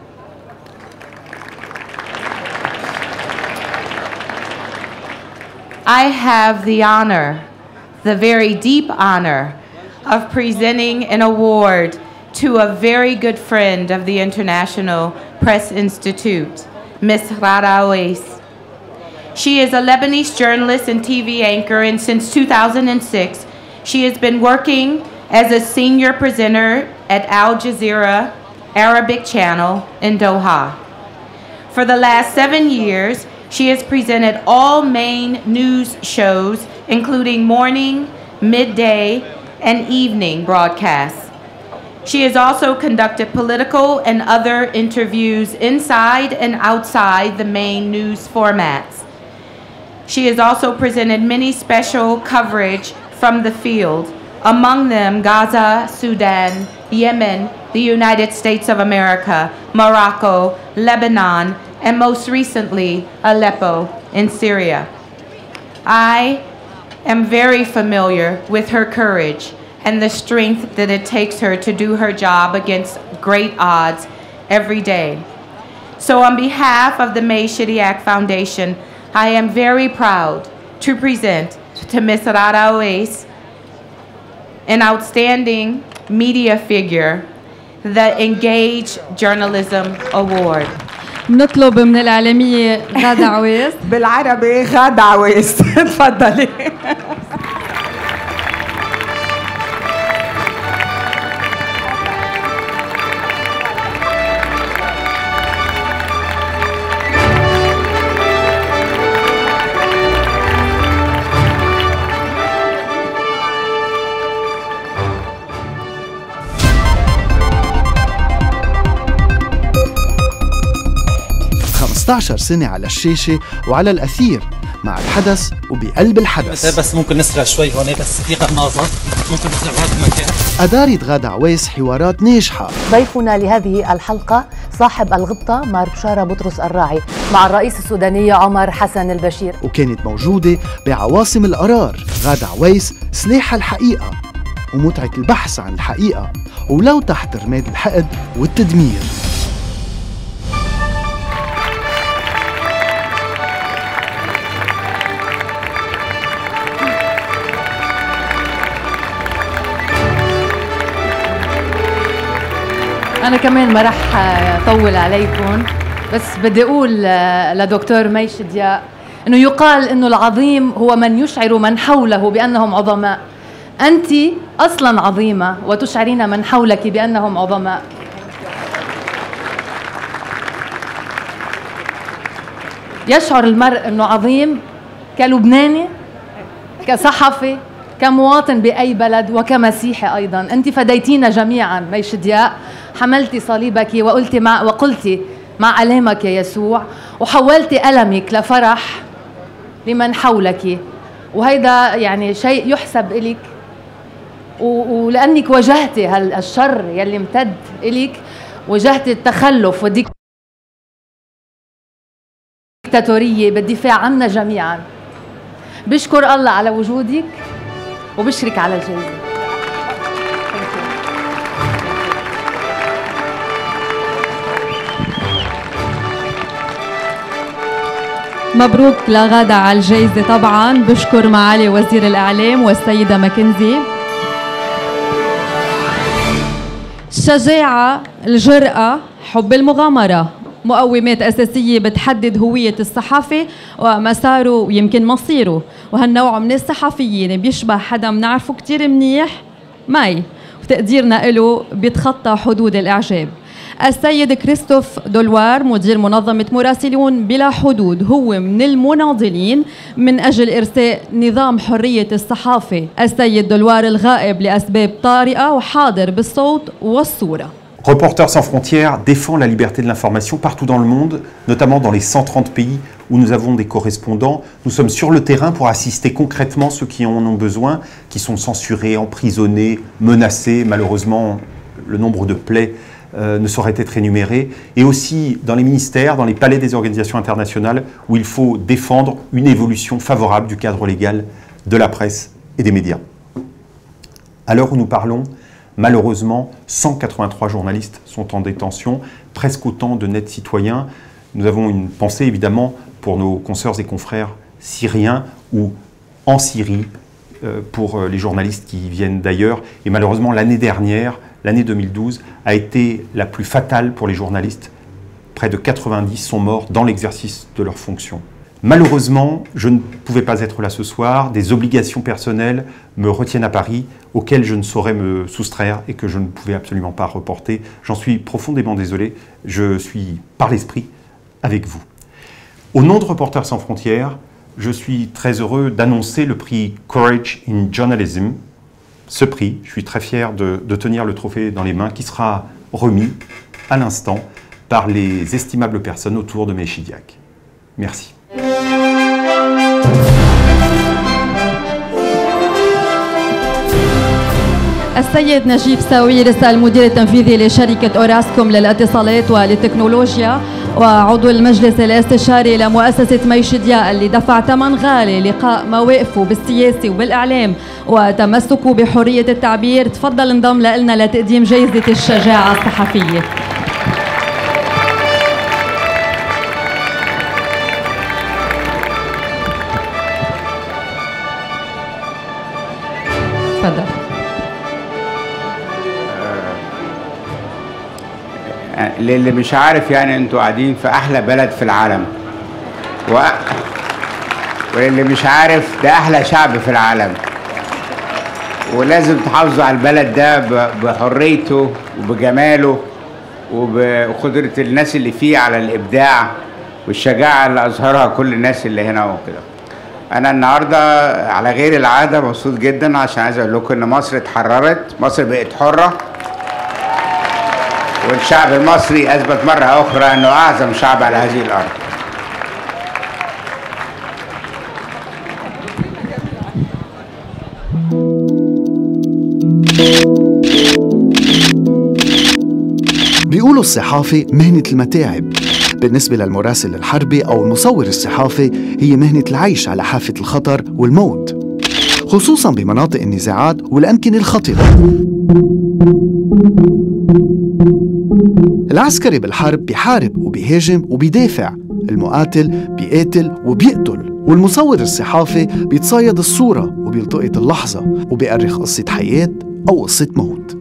I have the honor, the very deep honor, of presenting an award to a very good friend of the International Press Institute, Miz Rara Oais. She is a Lebanese journalist and T V anchor, and since two thousand six, she has been working as a senior presenter at Al Jazeera Arabic Channel in Doha. For the last seven years, she has presented all main news shows, including morning, midday, and evening broadcasts. She has also conducted political and other interviews inside and outside the main news formats. She has also presented many special coverage from the field, among them Gaza, Sudan, Yemen, the United States of America, Morocco, Lebanon, and most recently, Aleppo in Syria. I am very familiar with her courage and the strength that it takes her to do her job against great odds every day. So on behalf of the May Chidiac Foundation, I am very proud to present to Miz Rada Owais an outstanding media figure, the Engage Journalism Award. نطلب من الإعلامية غادة عويس. بالعربي غادة عويس. تفضلي. خمسة عشر سنة على الشاشة وعلى الأثير مع الحدث وبقلب الحدث. بس ممكن نسرع شوي هون بس في قناصة ممكن نسرع بهذا المكان. أدارت غادة عويس حوارات ناجحة. ضيفنا لهذه الحلقة صاحب الغبطة مار بشارة بطرس الراعي مع الرئيس السوداني عمر حسن البشير، وكانت موجودة بعواصم القرار. غادة عويس سلاح الحقيقة ومتعة البحث عن الحقيقة ولو تحت رماد الحقد والتدمير. أنا كمان ما رح طول عليكم، بس بدي أقول لدكتور مي شدياق إنه يقال إنه العظيم هو من يشعر من حوله بأنهم عظماء. أنت أصلاً عظيمة وتشعرين من حولك بأنهم عظماء. يشعر المرء إنه عظيم كلبناني، كصحفي، كمواطن بأي بلد، وكمسيحي أيضاً. أنت فديتينا جميعاً مي شدياق، حملتي صليبك وقلتي مع وقلتي مع ألامك يا يسوع، وحولتي ألمك لفرح لمن حولك، وهيدا يعني شيء يحسب إليك، ولأنك واجهتي هالشر يلي امتد إليك، واجهتي التخلف والديكتاتورية بالدفاع عنا جميعاً. بشكر الله على وجودك وبشرك على الجائزة. مبروك لغادة على الجائزة. طبعا بشكر معالي وزير الإعلام والسيدة ماكنزي. الشجاعة، الجرأة، حب المغامرة مقومات أساسية بتحدد هوية الصحفي ومساره ويمكن مصيره، وهالنوع من الصحفيين بيشبه حدا منعرفه كتير منيح، مي، وتقديرنا له بيتخطى حدود الإعجاب. السيد كريستوف دولوار مدير منظمة مراسلون بلا حدود هو من المناضلين من أجل إرساء نظام حرية الصحافة. السيد دولوار الغائب لأسباب طارئة وحاضر بالصوت والصورة. Reporters sans frontières défend la liberté de l'information partout dans le monde, notamment dans les cent trente pays où nous avons des correspondants. Nous sommes sur le terrain pour assister concrètement ceux qui en ont besoin, qui sont censurés, emprisonnés, menacés. Malheureusement, le nombre de plaies euh, ne saurait être énuméré. Et aussi dans les ministères, dans les palais des organisations internationales, où il faut défendre une évolution favorable du cadre légal de la presse et des médias. À l'heure où nous parlons, malheureusement, cent quatre-vingt-trois journalistes sont en détention, presque autant de nets citoyens. Nous avons une pensée évidemment pour nos consoeurs et confrères syriens ou en Syrie, euh, pour les journalistes qui viennent d'ailleurs. Et malheureusement, l'année dernière, l'année deux mille douze, a été la plus fatale pour les journalistes. Près de quatre-vingt-dix sont morts dans l'exercice de leurs fonctions. Malheureusement, je ne pouvais pas être là ce soir. Des obligations personnelles me retiennent à Paris, auxquelles je ne saurais me soustraire et que je ne pouvais absolument pas reporter. J'en suis profondément désolé. Je suis, par l'esprit, avec vous. Au nom de Reporters sans frontières, je suis très heureux d'annoncer le prix Courage in Journalism. Ce prix, je suis très fier de, de tenir le trophée dans les mains, qui sera remis à l'instant par les estimables personnes autour de mes Chidiac. Merci. السيد نجيب ساويرس المدير التنفيذي لشركة أوراسكوم للاتصالات والتكنولوجيا وعضو المجلس الاستشاري لمؤسسة مي شدياق اللي دفع ثمن غالي لقاء مواقفه بالسياسة وبالإعلام وتمسكه بحرية التعبير، تفضل انضم لنا لتقديم جائزة الشجاعة الصحفية. تفضل. للي مش عارف، يعني انتوا قاعدين في احلى بلد في العالم و... واللي مش عارف ده احلى شعب في العالم، ولازم تحافظوا على البلد ده بحريته وبجماله وبقدرة الناس اللي فيه على الابداع والشجاعة اللي اظهرها كل الناس اللي هنا وكده. انا النهارده على غير العادة مبسوط جدا عشان عايز اقول لكم ان مصر اتحررت، مصر بقت حرة، والشعب المصري أثبت مرة أخرى أنه أعظم شعب على هذه الأرض. بيقولوا الصحافة مهنة المتاعب. بالنسبة للمراسل الحربي أو المصور الصحافي هي مهنة العيش على حافة الخطر والموت، خصوصاً بمناطق النزاعات والأمكنة الخطرة. العسكري بالحرب بيحارب وبيهاجم وبيدافع، المقاتل بيقاتل وبيقتل، والمصور الصحافي بيتصايد الصورة وبيلتقط اللحظة وبيأرخ قصة حياة أو قصة موت.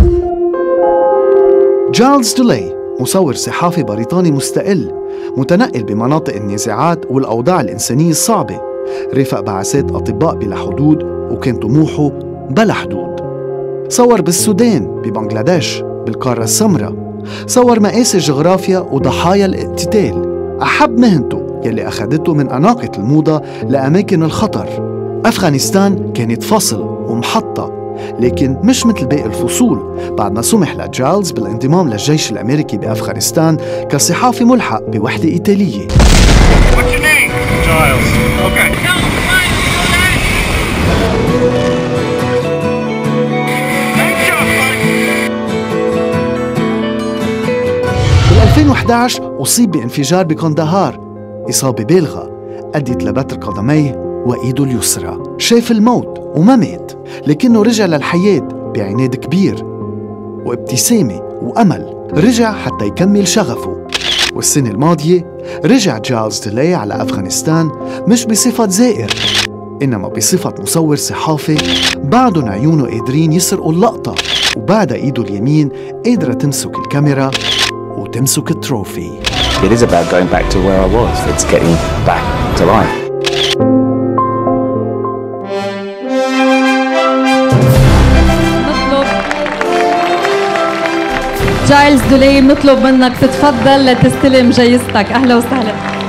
جارلز ديلي مصور صحافي بريطاني مستقل متنقل بمناطق النزاعات والأوضاع الإنسانية الصعبة، رافق بعثات أطباء بلا حدود وكان طموحه بلا حدود. صور بالسودان، ببنغلاديش، بالقارة السمراء، صور مقاس الجغرافيا وضحايا الاقتتال. أحب مهنته يلي أخذته من أناقة الموضة لأماكن الخطر. أفغانستان كانت فصل ومحطة، لكن مش مثل باقي الفصول، بعد ما سمح لجارلز بالانضمام للجيش الأمريكي بأفغانستان كصحافي ملحق بوحدة إيطالية. ألفين وإحدى عشر أصيب بانفجار بكندهار، إصابة بالغة أدت لبتر قدميه وإيده اليسرى. شاف الموت وما مات، لكنه رجع للحياة بعناد كبير وابتسامة وأمل. رجع حتى يكمل شغفه. والسنة الماضية رجع جارلز ديلي على أفغانستان مش بصفة زائر، إنما بصفة مصور صحافي بعدن عيونه قادرين يسرقوا اللقطة، وبعد إيده اليمين قادرة تمسك الكاميرا وتمسك التروفي. It is about going back to where I was. It's getting back to life. جارلز ديلي نطلب منك تتفضل لتستلم جايزتك. أهلا وسهلا.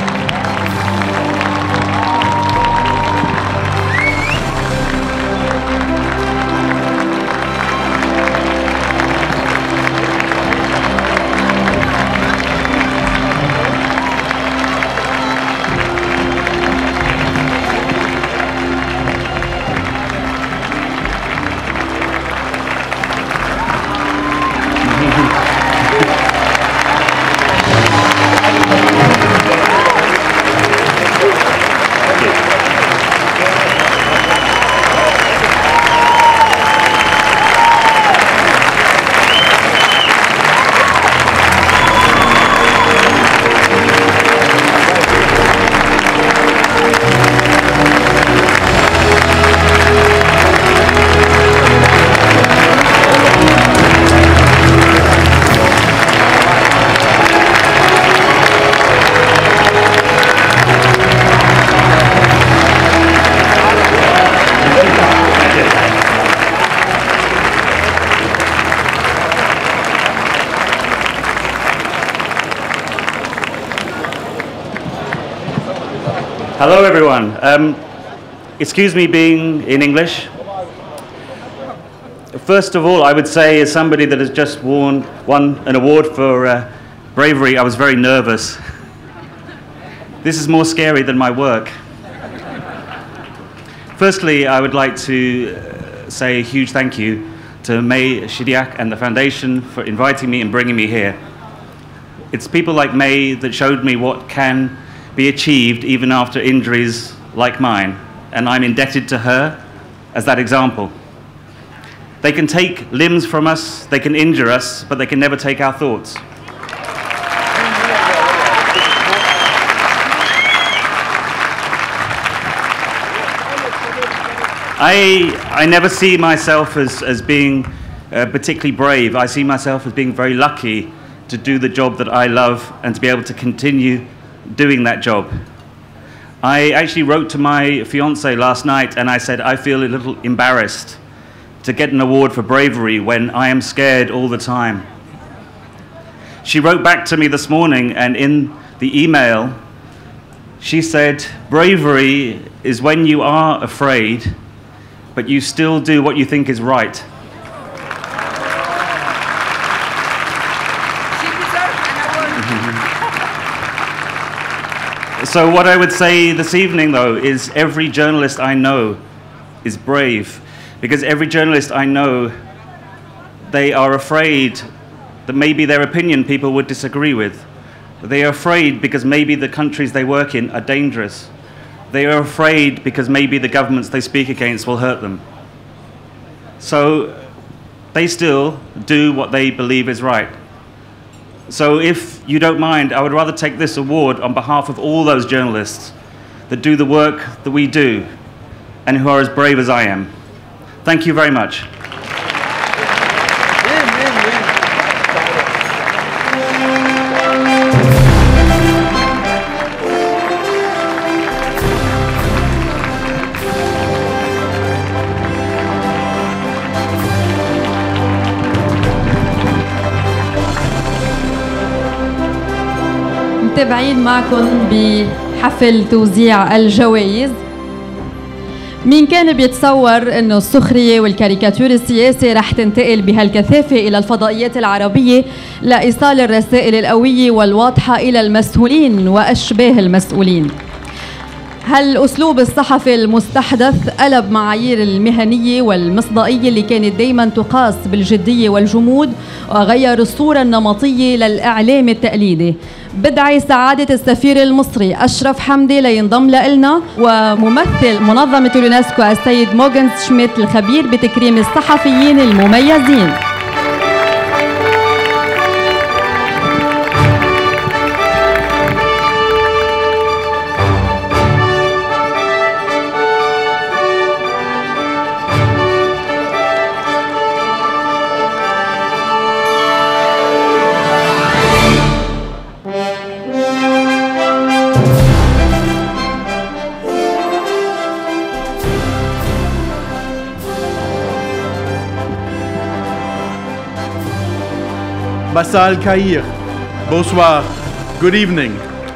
Hello everyone. Um, excuse me being in English. First of all, I would say as somebody that has just won, won an award for uh, bravery, I was very nervous. This is more scary than my work. Firstly, I would like to say a huge thank you to May Chidiac and the Foundation for inviting me and bringing me here. It's people like May that showed me what can be achieved even after injuries like mine, and I'm indebted to her as that example. They can take limbs from us, they can injure us, but they can never take our thoughts. I, I never see myself as, as being uh, particularly brave. I see myself as being very lucky to do the job that I love and to be able to continue doing that job. I actually wrote to my fiancée last night and I said, I feel a little embarrassed to get an award for bravery when I am scared all the time. She wrote back to me this morning, and in the email, she said, bravery is when you are afraid, but you still do what you think is right. So what I would say this evening, though, is every journalist I know is brave, because every journalist I know, they are afraid that maybe their opinion people would disagree with. They are afraid because maybe the countries they work in are dangerous. They are afraid because maybe the governments they speak against will hurt them. So they still do what they believe is right. So if you don't mind, I would rather take this award on behalf of all those journalists that do the work that we do and who are as brave as I am. Thank you very much. متابعين معكم بحفل توزيع الجوائز. مين كان بيتصور انه السخرية والكاريكاتير السياسي رح تنتقل بهالكثافة الى الفضائيات العربية لإيصال الرسائل القوية والواضحة الى المسؤولين واشباه المسؤولين. هالأسلوب الصحفي المستحدث قلب معايير المهنية والمصداقية اللي كانت دايما تقاس بالجدية والجمود، وغير الصورة النمطية للإعلام التقليدي. بدعي سعادة السفير المصري أشرف حمدي لينضم لنا، وممثل منظمة اليونسكو السيد موغنز شميت الخبير بتكريم الصحفيين المميزين. Basal Kair, bonsoir, good evening.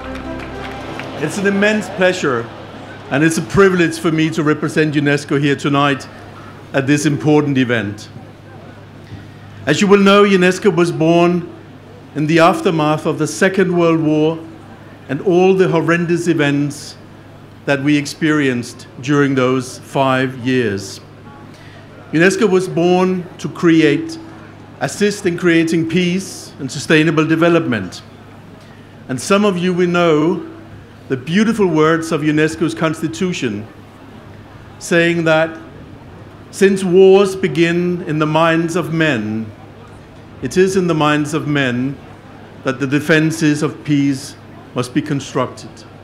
It's an immense pleasure and it's a privilege for me to represent UNESCO here tonight at this important event. As you will know, UNESCO was born in the aftermath of the Second World War and all the horrendous events that we experienced during those five years. UNESCO was born to create assist in creating peace and sustainable development. And some of you will know the beautiful words of UNESCO's constitution, saying that since wars begin in the minds of men, it is in the minds of men that the defenses of peace must be constructed.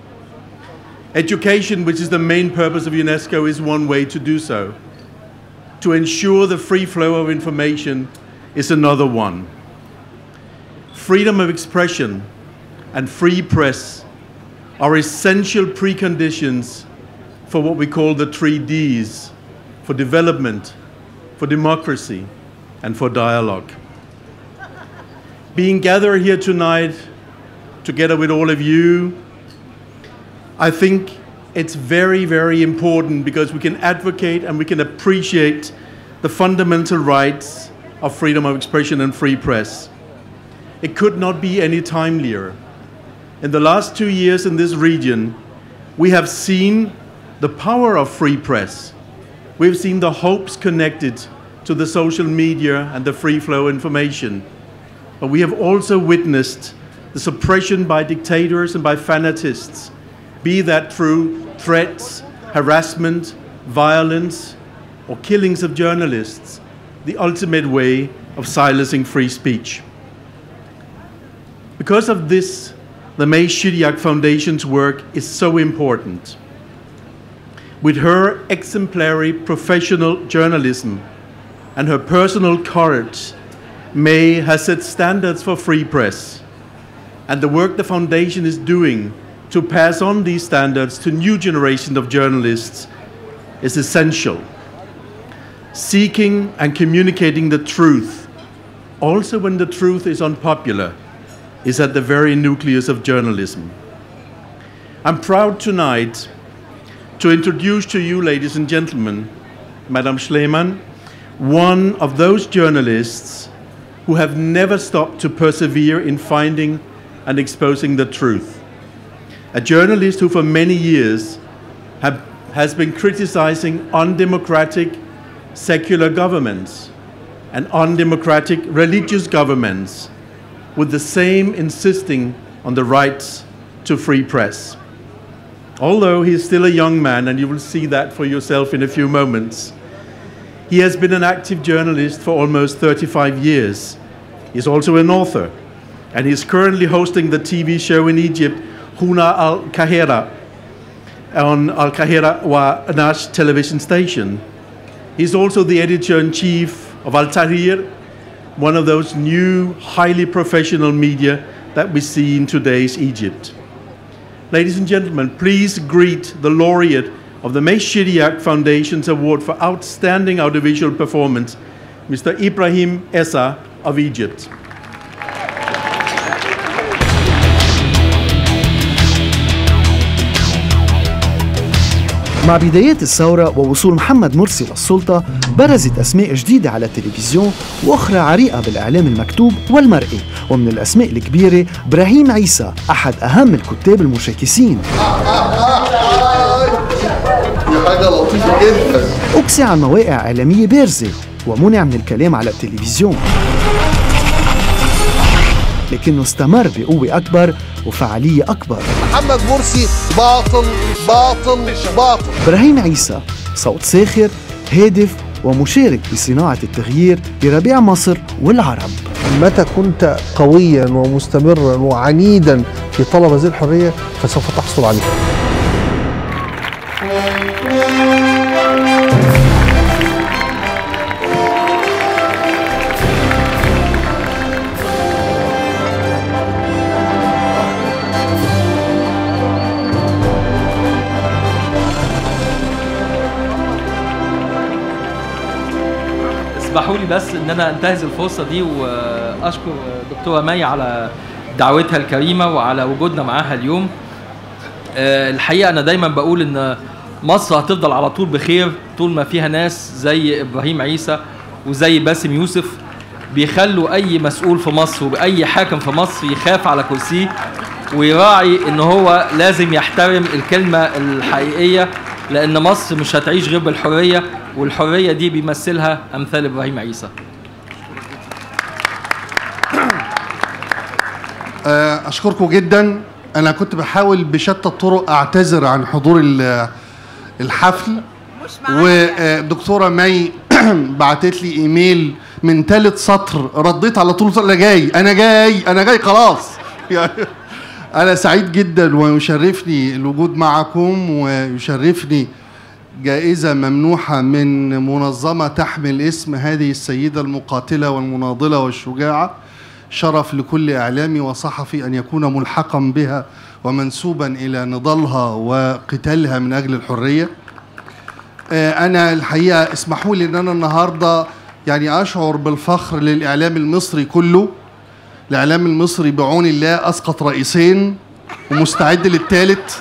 Education, which is the main purpose of UNESCO, is one way to do so. To ensure the free flow of information is another one. Freedom of expression and free press are essential preconditions for what we call the three Ds, for development, for democracy, and for dialogue. Being gathered here tonight, together with all of you, I think it's very, very important because we can advocate and we can appreciate the fundamental rights of freedom of expression and free press. It could not be any timelier. In the last two years in this region, we have seen the power of free press. We've seen the hopes connected to the social media and the free flow information. But we have also witnessed the suppression by dictators and by fanatists, be that through threats, harassment, violence, or killings of journalists, the ultimate way of silencing free speech. Because of this, the May Chidiac Foundation's work is so important. With her exemplary professional journalism and her personal courage, May has set standards for free press. And the work the foundation is doing to pass on these standards to new generations of journalists is essential. Seeking and communicating the truth, also when the truth is unpopular, is at the very nucleus of journalism. I'm proud tonight to introduce to you, ladies and gentlemen, Madame Schleman, one of those journalists who have never stopped to persevere in finding and exposing the truth. A journalist who for many years have, has been criticizing undemocratic secular governments and undemocratic religious governments, with the same insisting on the rights to free press. Although he is still a young man, and you will see that for yourself in a few moments, he has been an active journalist for almost thirty-five years. He's also an author, and he's currently hosting the T V show in Egypt, Huna Al-Kahira, on Al-Kahira wa Nash television station. He's also the editor-in-chief of Al-Tahrir, one of those new, highly professional media that we see in today's Egypt. Ladies and gentlemen, please greet the laureate of the May Chidiac Foundation's Award for Outstanding Audiovisual Performance, Mister Ibrahim Essa of Egypt. مع بدايات الثورة ووصول محمد مرسي للسلطة، برزت أسماء جديدة على التلفزيون وأخرى عريقة بالإعلام المكتوب والمرئي، ومن الأسماء الكبيرة إبراهيم عيسى، أحد أهم الكتاب المشاكسين. حاجة لطيفة جدا. أكسي عن مواقع إعلامية بارزة ومنع من الكلام على التلفزيون، لكنه استمر بقوة أكبر وفعالية أكبر. محمد مرسي باطل باطل باطل. إبراهيم عيسى صوت ساخر هادف ومشارك بصناعة التغيير بربيع مصر والعرب. متى كنت قويا ومستمرا وعنيدا في طلب هذه الحرية فسوف تحصل عليها. اسمحوا لي بس ان انا انتهز الفرصه دي واشكر دكتوره مي على دعوتها الكريمه وعلى وجودنا معاها اليوم. الحقيقه انا دايما بقول ان مصر هتفضل على طول بخير طول ما فيها ناس زي ابراهيم عيسى وزي باسم يوسف بيخلوا اي مسؤول في مصر واي حاكم في مصر يخاف على كرسيه ويراعي ان هو لازم يحترم الكلمه الحقيقيه، لان مصر مش هتعيش غير بالحريه، والحريه دي بيمثلها امثال ابراهيم عيسى. اشكركم جدا. انا كنت بحاول بشتى الطرق اعتذر عن حضور الحفل، ودكتوره مي بعتت لي ايميل من ثالث سطر، رديت على طول انا جاي انا جاي انا جاي خلاص. يعني انا سعيد جدا ويشرفني الوجود معكم، ويشرفني جائزة ممنوحة من منظمة تحمل اسم هذه السيدة المقاتلة والمناضلة والشجاعة. شرف لكل إعلامي وصحفي أن يكون ملحقا بها ومنسوبا إلى نضالها وقتالها من أجل الحرية. أنا الحقيقة اسمحوا لي أن أنا النهاردة يعني أشعر بالفخر للإعلام المصري كله. الإعلام المصري بعون الله أسقط رئيسين ومستعد للثالث.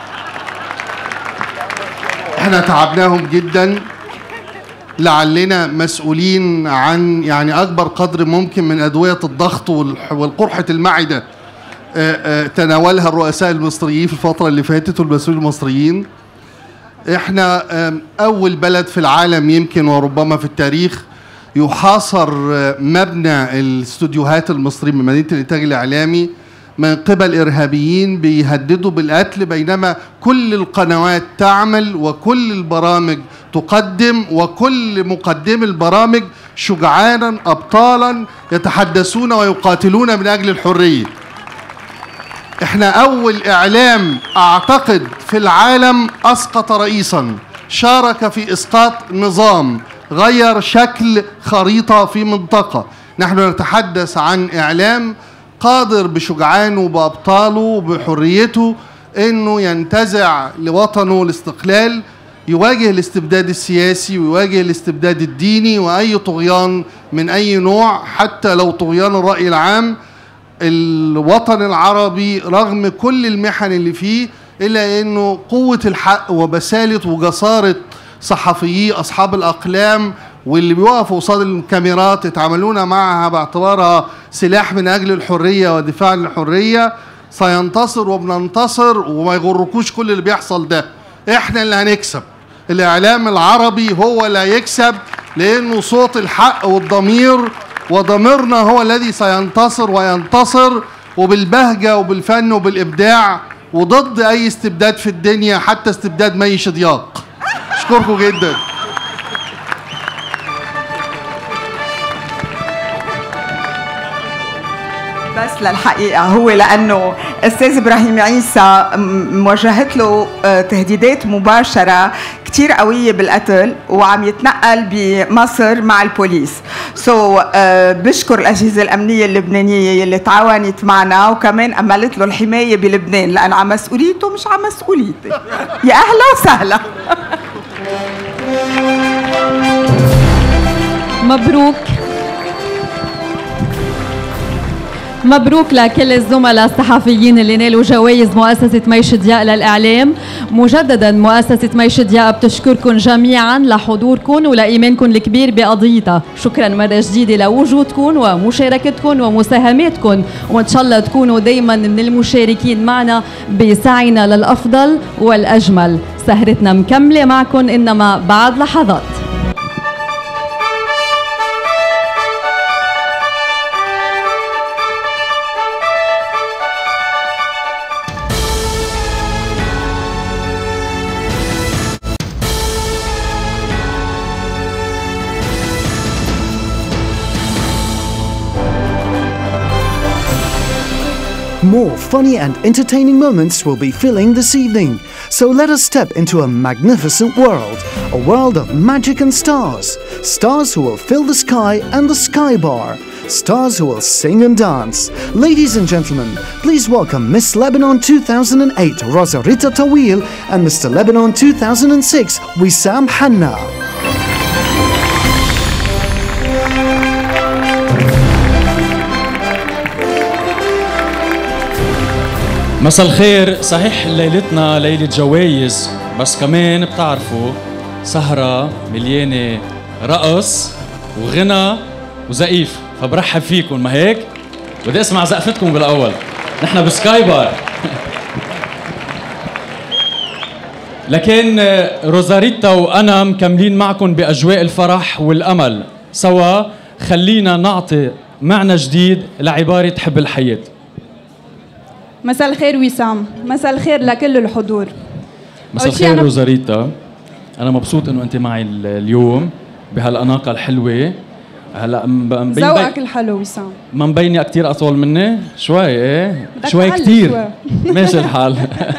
احنا تعبناهم جدا، لعلنا مسؤولين عن يعني اكبر قدر ممكن من ادويه الضغط والقرحه المعده تناولها الرؤساء المصريين في الفتره اللي فاتت والمسؤولين المصريين. احنا اول بلد في العالم يمكن وربما في التاريخ يحاصر مبنى الاستوديوهات المصري من مدينة الإنتاج الإعلامي من قبل إرهابيين بيهددوا بالقتل، بينما كل القنوات تعمل وكل البرامج تقدم، وكل مقدمي البرامج شجعانا أبطالا يتحدثون ويقاتلون من أجل الحرية. احنا أول إعلام أعتقد في العالم أسقط رئيسا شارك في إسقاط نظام غير شكل خريطة في منطقة. نحن نتحدث عن إعلام قادر بشجعانه وبأبطاله وبحريته أنه ينتزع لوطنه الاستقلال، يواجه الاستبداد السياسي ويواجه الاستبداد الديني وأي طغيان من أي نوع، حتى لو طغيان الرأي العام. الوطن العربي رغم كل المحن اللي فيه إلا أنه قوة الحق وبسالة وجسارة صحفيي أصحاب الأقلام واللي بيوقفوا قصاد الكاميرات يتعاملون معها باعتبارها سلاح من أجل الحرية ودفاع عن الحرية سينتصر وبننتصر. وما يغركوش كل اللي بيحصل ده، احنا اللي هنكسب. الإعلام العربي هو اللي هيكسب، لأنه صوت الحق والضمير، وضميرنا هو الذي سينتصر وينتصر، وبالبهجة وبالفن وبالإبداع، وضد أي استبداد في الدنيا حتى استبداد مي شدياق. أشكركم جدا. بس للحقيقة هو لأنه أستاذ إبراهيم عيسى موجهت له تهديدات مباشرة كتير قوية بالقتل وعم يتنقل بمصر مع البوليس. سو so, uh, بشكر الأجهزة الأمنية اللبنانية اللي تعاونت معنا وكمان أملت له الحماية بلبنان، لأنه على مسؤوليته مش على مسؤوليتي. يا أهلا وسهلا. مبروك مبروك لكل الزملاء الصحفيين اللي نالوا جوائز مؤسسة مي شدياق للإعلام. مجددا مؤسسة مي شدياق بتشكركم جميعا لحضوركم ولإيمانكم الكبير بقضيتها. شكرا مرة جديدة لوجودكم ومشاركتكم ومساهمتكم، وإن شاء الله تكونوا دايما من المشاركين معنا بسعينا للأفضل والأجمل. سهرتنا مكملة معكم إنما بعد لحظات. More funny and entertaining moments will be filling this evening. So let us step into a magnificent world, a world of magic and stars. Stars who will fill the sky and the sky bar. Stars who will sing and dance. Ladies and gentlemen, please welcome Miss Lebanon two thousand eight, Rosarita Tawil, and Mister Lebanon two thousand six, Wissam Hanna. مساء الخير. صحيح ليلتنا ليلة جوايز، بس كمان بتعرفوا سهرة مليانة رقص وغنى وزقيف، فبرحب فيكم. ما هيك؟ بدي اسمع زقفتكم بالأول. نحن بسكاي بار. لكن روزاريتا وأنا مكملين معكم بأجواء الفرح والأمل. سوا خلينا نعطي معنى جديد لعبارة حب الحياة. مساء الخير وسام، مساء الخير لكل الحضور. مساء الخير روزاريتا، أنا مبسوط إنه أنت معي اليوم بهالأناقة الحلوة. هلا مبين ذوقك الحلو وسام. ما مبينة كتير أطول مني؟ شوي إيه؟ شوي كتير. ماشي الحال.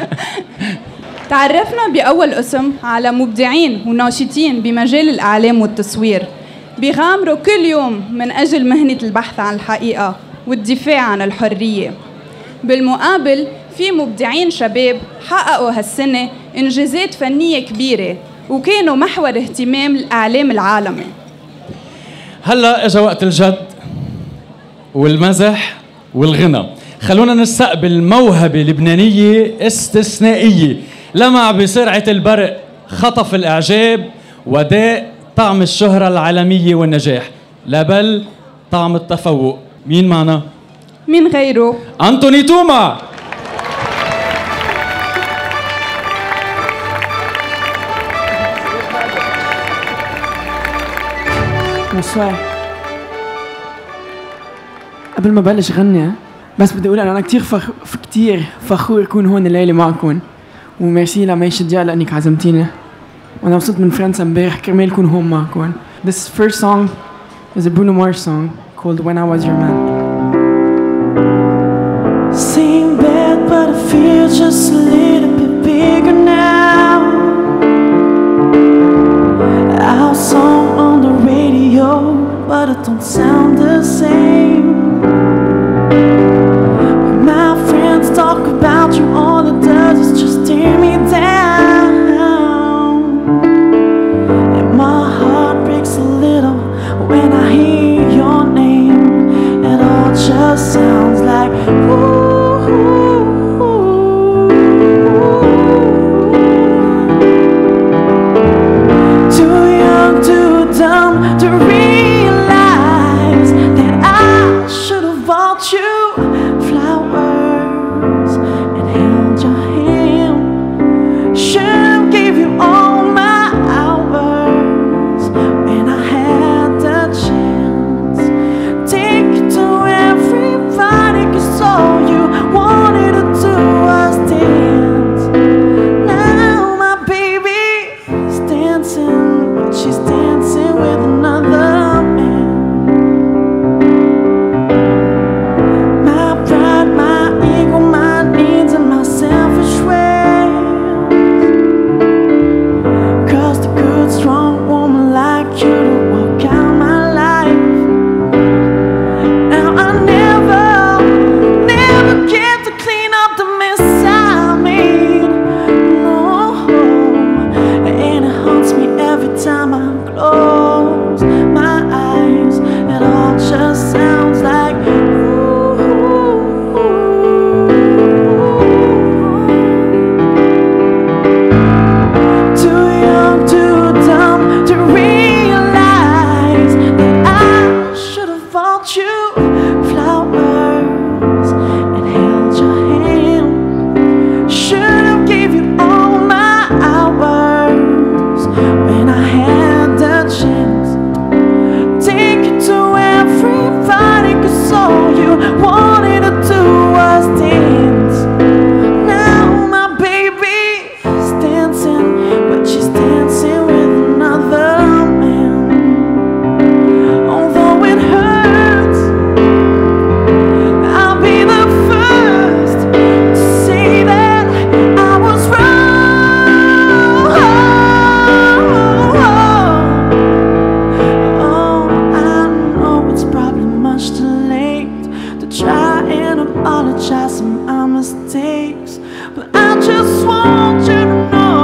تعرفنا بأول اسم على مبدعين وناشطين بمجال الإعلام والتصوير بيغامروا كل يوم من أجل مهنة البحث عن الحقيقة والدفاع عن الحرية. بالمقابل في مبدعين شباب حققوا هالسنة إنجازات فنية كبيرة وكانوا محور اهتمام الإعلام العالمي. هلا اجا وقت الجد والمزح والغنى. خلونا نستقبل موهبة لبنانية استثنائية لمع بسرعة البرق خطف الإعجاب وداء طعم الشهرة العالمية والنجاح، لا بل طعم التفوق. مين معنا؟ مين غيره؟ أنتوني توما. Bonsoir. قبل ما بلش غني بس بدي اقول انا كتير فخ... كتير فخور اكون هون الليله معكم، وميرسي لمي شدياع لانك عزمتيني، وانا وصلت من فرنسا امبارح كرمال اكون هون معكم. This first song is a Bruno Mars song called When I Was Your Man. Same bed but I feel just a little bit bigger now. Our song on the radio but it don't sound the same. My friends talk about you, all it does is just tear me down. And my heart breaks a little when I hear your name. It all just sounds like ooh, ooh, ooh. Too young, too dumb to realize that I should have bought you flowers and held your hand. Should have gave you all my hours when I had the chance. Take you to everybody, 'cause all you wanted to do was dance. Now my baby is dancing, but she's dancing with another man. My pride, my ego, my needs, and my selfish ways caused a good, strong woman like you to walk out my life. Now I never, never get to clean up the mess I made. No, and it haunts me every time I close my eyes. It all just sounds like ooh, ooh, ooh. Too young, too dumb to realize that I should have bought you flowers and held your hand. Should have gave you all my hours when I had the chance. Take you to everybody, 'cause all you wanted to do was dance. Now my baby is dancing, but she's dancing with another man. Although it hurts, I'll be the first to say that I was wrong. Oh, I know it's probably much too late to try and apologize for my mistakes, but I just want you to know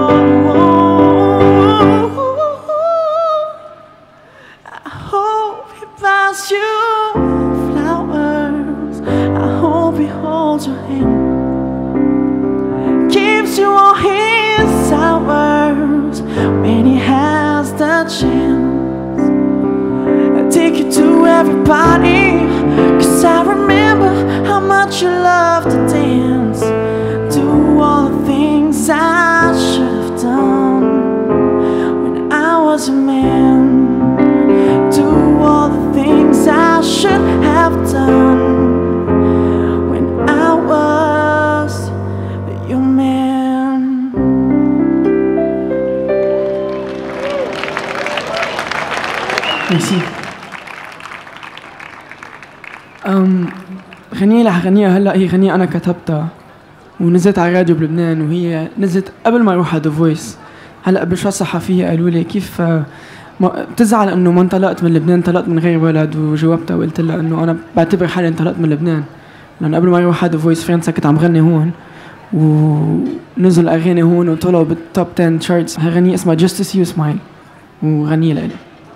I hope he buys you flowers. I hope he holds your hand, gives you all his hours when he has the chance. Take you to everybody, 'cause I remember how much you love to dance. Do all the things I should have done when I was a man. Do all the things I should have done when I was your man. ميرسي. أم غنية اللي حغنيها هلا هي غنية أنا كتبتها ونزلت على الراديو بلبنان، وهي نزلت قبل ما أروح على ذا فويس. هلا قبل شوي صحفية قالوا لي كيف ما بتزعل إنه ما انطلقت من لبنان، انطلقت من غير ولد، وجاوبتها وقلت لها إنه أنا بعتبر حالي انطلقت من لبنان، لأن قبل ما أروح على ذا فويس فرنسا كنت عم غني هون، ونزل أغاني هون وطلعوا بالتوب عشرة تشارتس. هاي غنية اسمها Just to See You Smile، وغنية لإلي.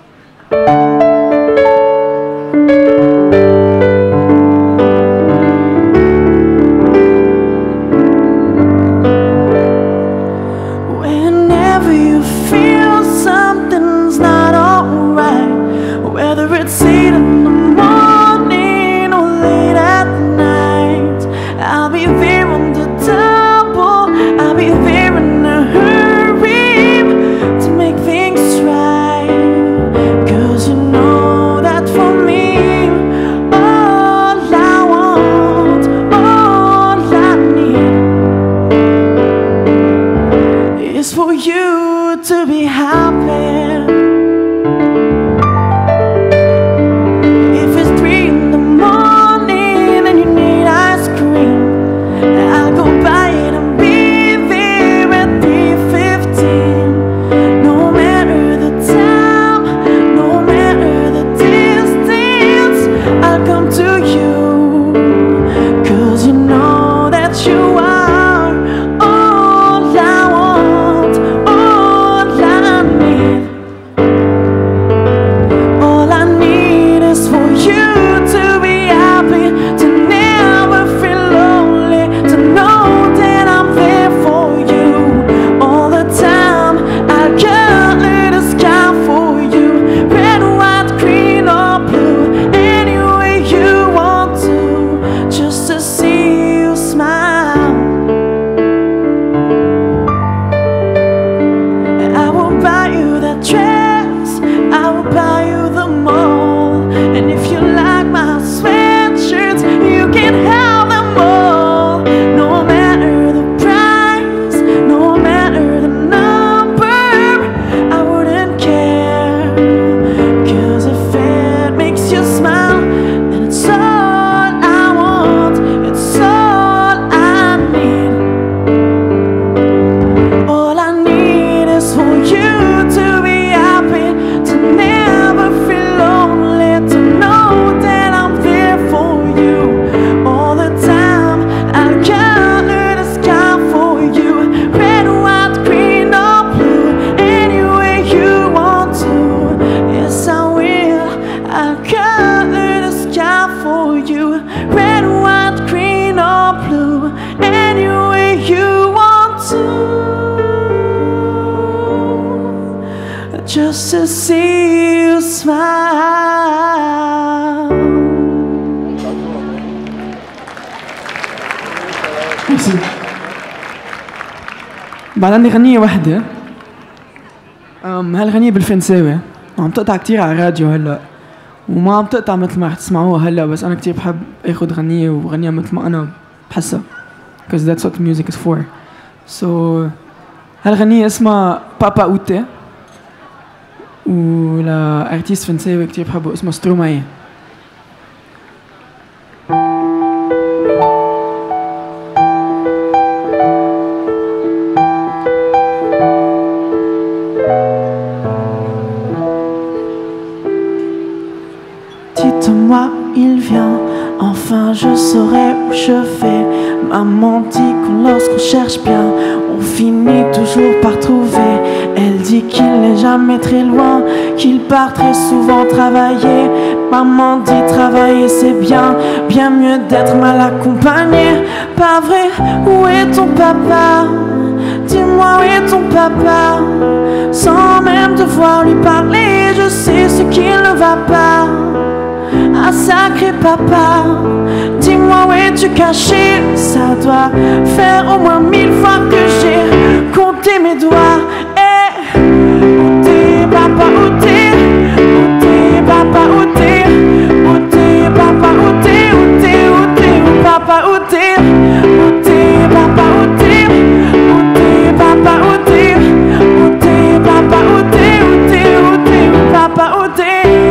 Whenever you feel something's not alright, whether it's eight in the morning or late at night, I'll be there on the double. I'll be there in a hurry to make things right. 'Cause you know that for me, oh, for you to be happy. If it's three in the morning and you need ice cream, I'll go buy it and be there at three fifteen. No matter the time, no matter the distance, I'll come to you. 'Cause you know that you are all I want, all I need. All I need is for you to be happy, to never feel lonely, to know that I'm there for you all the time. I'll color the sky for you, red, white, green or blue, any way you want to, just to see you smile. I will buy you that dress, I will buy you the mall, and if you like my sweatshirts, you can have them all. No matter the price, no matter the number, I wouldn't care. 'Cause if it makes you smile, then it's all I want, it's all I need. All I need is for you to be happy, to never feel lonely, to know that I'm there for you all the time. I'll color the sky for you, red, white, green or blue, any way you want to. Yes, I will. I'll color the sky for you, red, white, green or blue, any way you want to. Just to see you smile. ميرسي. بعد عندي غنية واحدة. أم هالغنية بالفرنساوي وعم تقطع كتير على الراديو هلا، وما عم تقطع مثل ما رح تسمعوها هلا، بس أنا كتير بحب آخد غنية وغنيها مثل ما أنا بحسها. 'Cause that's what music is for. So هالغنية اسمها بابا أوتي، ولأرتيست فرنساوي كتير بحبه اسمه ستروماي. Dites-moi, il vient, enfin je saurai où je vais. Maman dit que lorsqu'on cherche bien, on finit toujours par trouver. Elle dit qu'il n'est jamais très loin, qu'il part très souvent travailler. Maman dit travailler c'est bien, bien mieux d'être mal accompagné. Pas vrai, où est ton papa? Dis-moi où est ton papa? Sans même devoir lui parler, je sais ce qu'il ne va pas. Ah sacré papa, dis-moi où es-tu caché? Ça doit faire au moins mille fois que j'ai compté mes doigts. Eh, où t'es papa, où t'es? Où t'es papa, où t'es? Où t'es papa, où t'es? Où t'es, où t'es, où papa, où t'es? Où t'es papa, où t'es? Où t'es papa, où t'es? Où t'es papa, où t'es? Où t'es, où t'es, où papa, où t'es?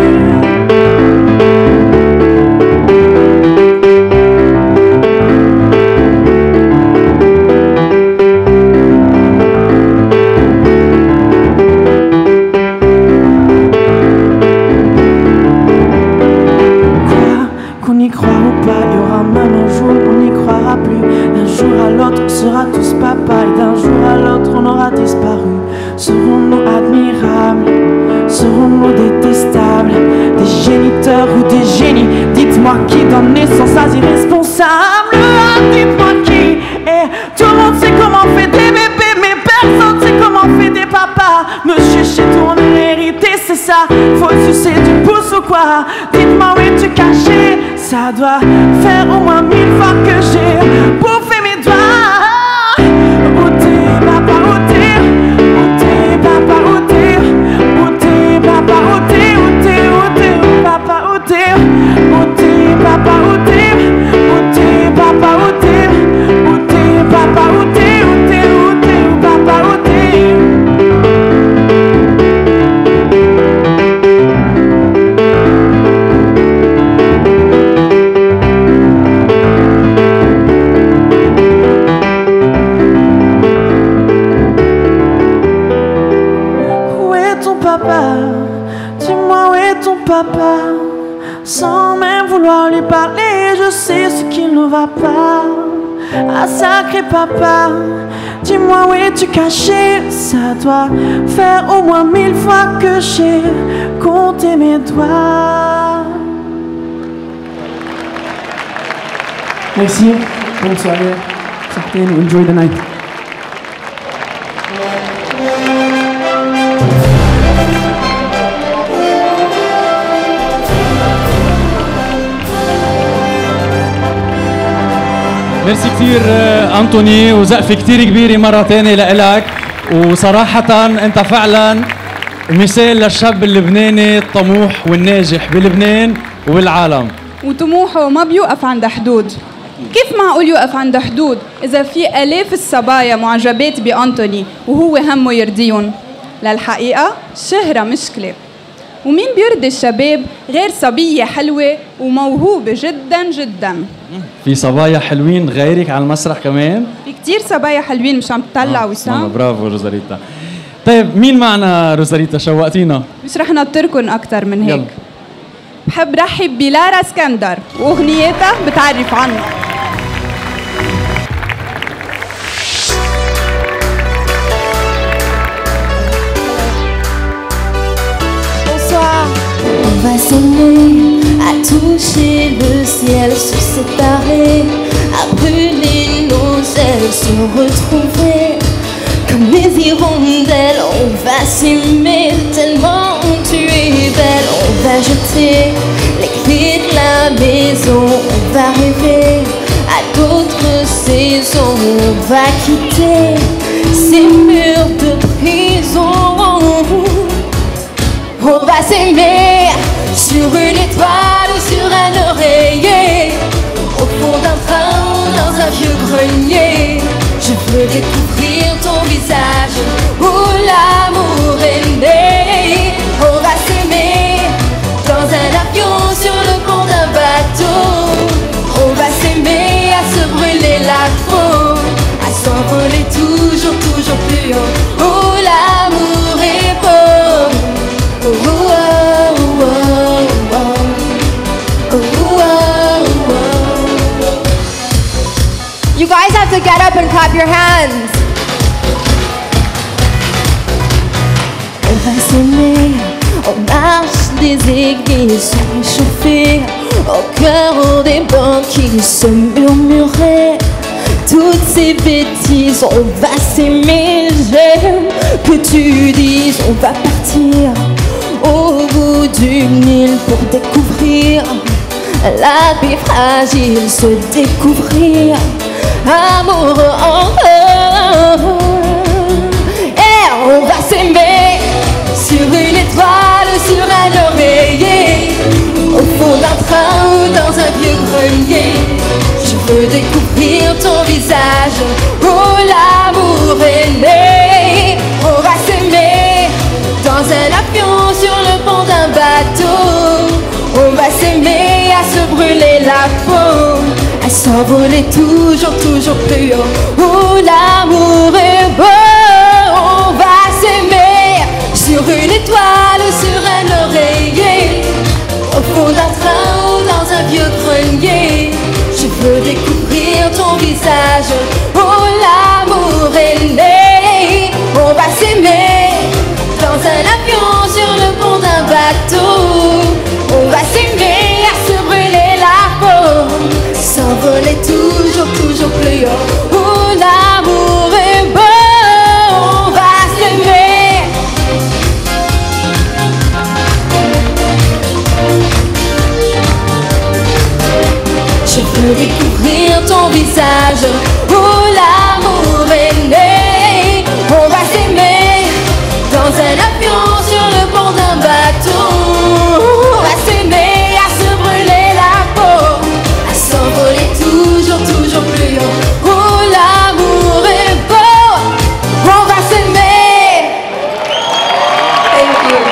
Sera tous papa et d'un jour à l'autre on aura disparu. Serons-nous admirables? Serons-nous détestables? Des géniteurs ou des génies? Dites-moi qui donne naissance à irresponsables. Ah, dites-moi qui? Et tout le monde sait comment on fait des bébés, mais personne sait comment on fait des papas. Monsieur, chez toi on est hérité, c'est ça? Faut sucer du pouce ou quoi? Dites-moi où es-tu caché? Ça doit faire au moins mille fois que j'ai bouffé mes doigts. Où t'es papa, où t'es? Où t'es papa, où t'es? Où t'es papa, où t'es? Où t'es, où t'es, où papa, où t'es? Où t'es papa, où t'es? Où t'es papa, où t'es? Où t'es papa, où t'es? Où t'es, où t'es, où papa, où t'es? papa. Sans même vouloir lui parler, je sais ce qui ne va pas. Ah sacré papa, dis-moi où es-tu caché? Ça doit faire au moins mille fois que j'ai compté mes doigts. Merci, bonne soirée. Certains, enjoy the night. ميرسي كثير أنتوني، وزقفة كثير كبيرة مرة تانية لإلك، وصراحة أنت فعلا مثال للشاب اللبناني الطموح والناجح بلبنان وبالعالم. وطموحه ما بيوقف عند حدود. كيف معقول يوقف عند حدود إذا في آلاف الصبايا معجبات بأنتوني وهو همه يرضيهم؟ للحقيقة الشهرة مشكلة، ومين بيرضي الشباب غير صبية حلوة وموهوبة جدا جدا. في صبايا حلوين غيرك على المسرح كمان؟ في كتير صبايا حلوين، مش عم تطلع وسام؟ برافو روزاريتا. طيب مين معنا روزاريتا؟ شوقتينا. مش رح نطركن أكتر من هيك. يلا. بحب رحب بلارا اسكندر وأغنيتها بتعرف عنها. On va s'aimer, à toucher le ciel, se séparer, à brûler nos ailes, se retrouver comme les hirondelles. On va s'aimer tellement tu es belle. On va jeter les clés de la maison, on va rêver à d'autres saisons. On va quitter ces murs de prison. On va s'aimer sur une étoile ou sur un oreiller, au fond d'un train ou dans un vieux grenier. Je veux découvrir ton visage où l'amour est né. On va s'aimer dans un avion, sur le pont d'un bateau. On va s'aimer à se brûler la peau, à s'envoler toujours, toujours plus haut, où l'amour est beau. Oh, oh, oh, oh, oh, oh, oh. You guys have to get up and clap your hands. On va s'aimer, on marche des églises réchauffées, au cœur des bancs qui se murmuraient toutes ces bêtises. On va s'aimer, j'aime que tu dises. On va partir au bout du Nil pour découvrir la vie fragile, se découvrir amoureux en eux. Et on va s'aimer sur une étoile, sur un oreiller, au fond d'un train ou dans un vieux grenier. Je veux découvrir ton visage où l'amour est né. On va s'aimer dans un avion, sur le pont d'un bateau. On va s'aimer à se brûler la peau, à s'envoler toujours, toujours plus haut, où l'amour est beau. On va s'aimer sur une étoile, sur un oreiller, au fond d'un train ou dans un vieux grenier. Je veux découvrir ton visage où l'amour est né. On va s'aimer dans un avion, sur le pont d'un bateau. On va s'aimer à se brûler la peau, s'envoler toujours, toujours plus haut, où l'amour est beau. On va s'aimer. Je veux découvrir ton visage où l'amour est né. On va s'aimer dans un avion, sur le pont d'un bateau. On va s'aimer à se brûler la peau, à s'envoler toujours, toujours plus haut, où l'amour est beau. On va s'aimer. Thank you.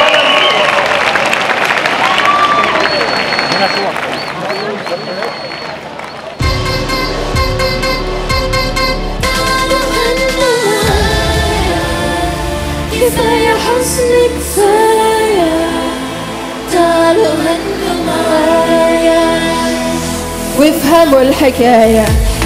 كفاية حسن كفاية تعالوا وافهموا الحكاية.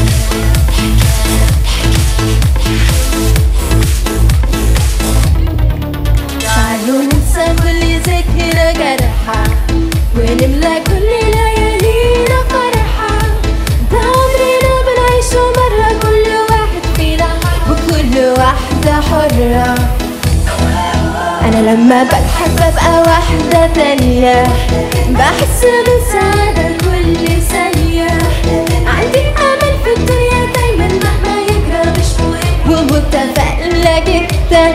تعالوا ننسى كل ذكرى جرحة ونملى كل ليالينا فرحة. ده عمرنا بنعيشه مرة كل واحد فينا وكل واحدة حرة. أنا لما بضحك ببقى واحدة تانية بحس بسعادة كل ثانية. عندي أمل في الدنيا دايما مهما يجرى مش مهم ومتفائلة جدا.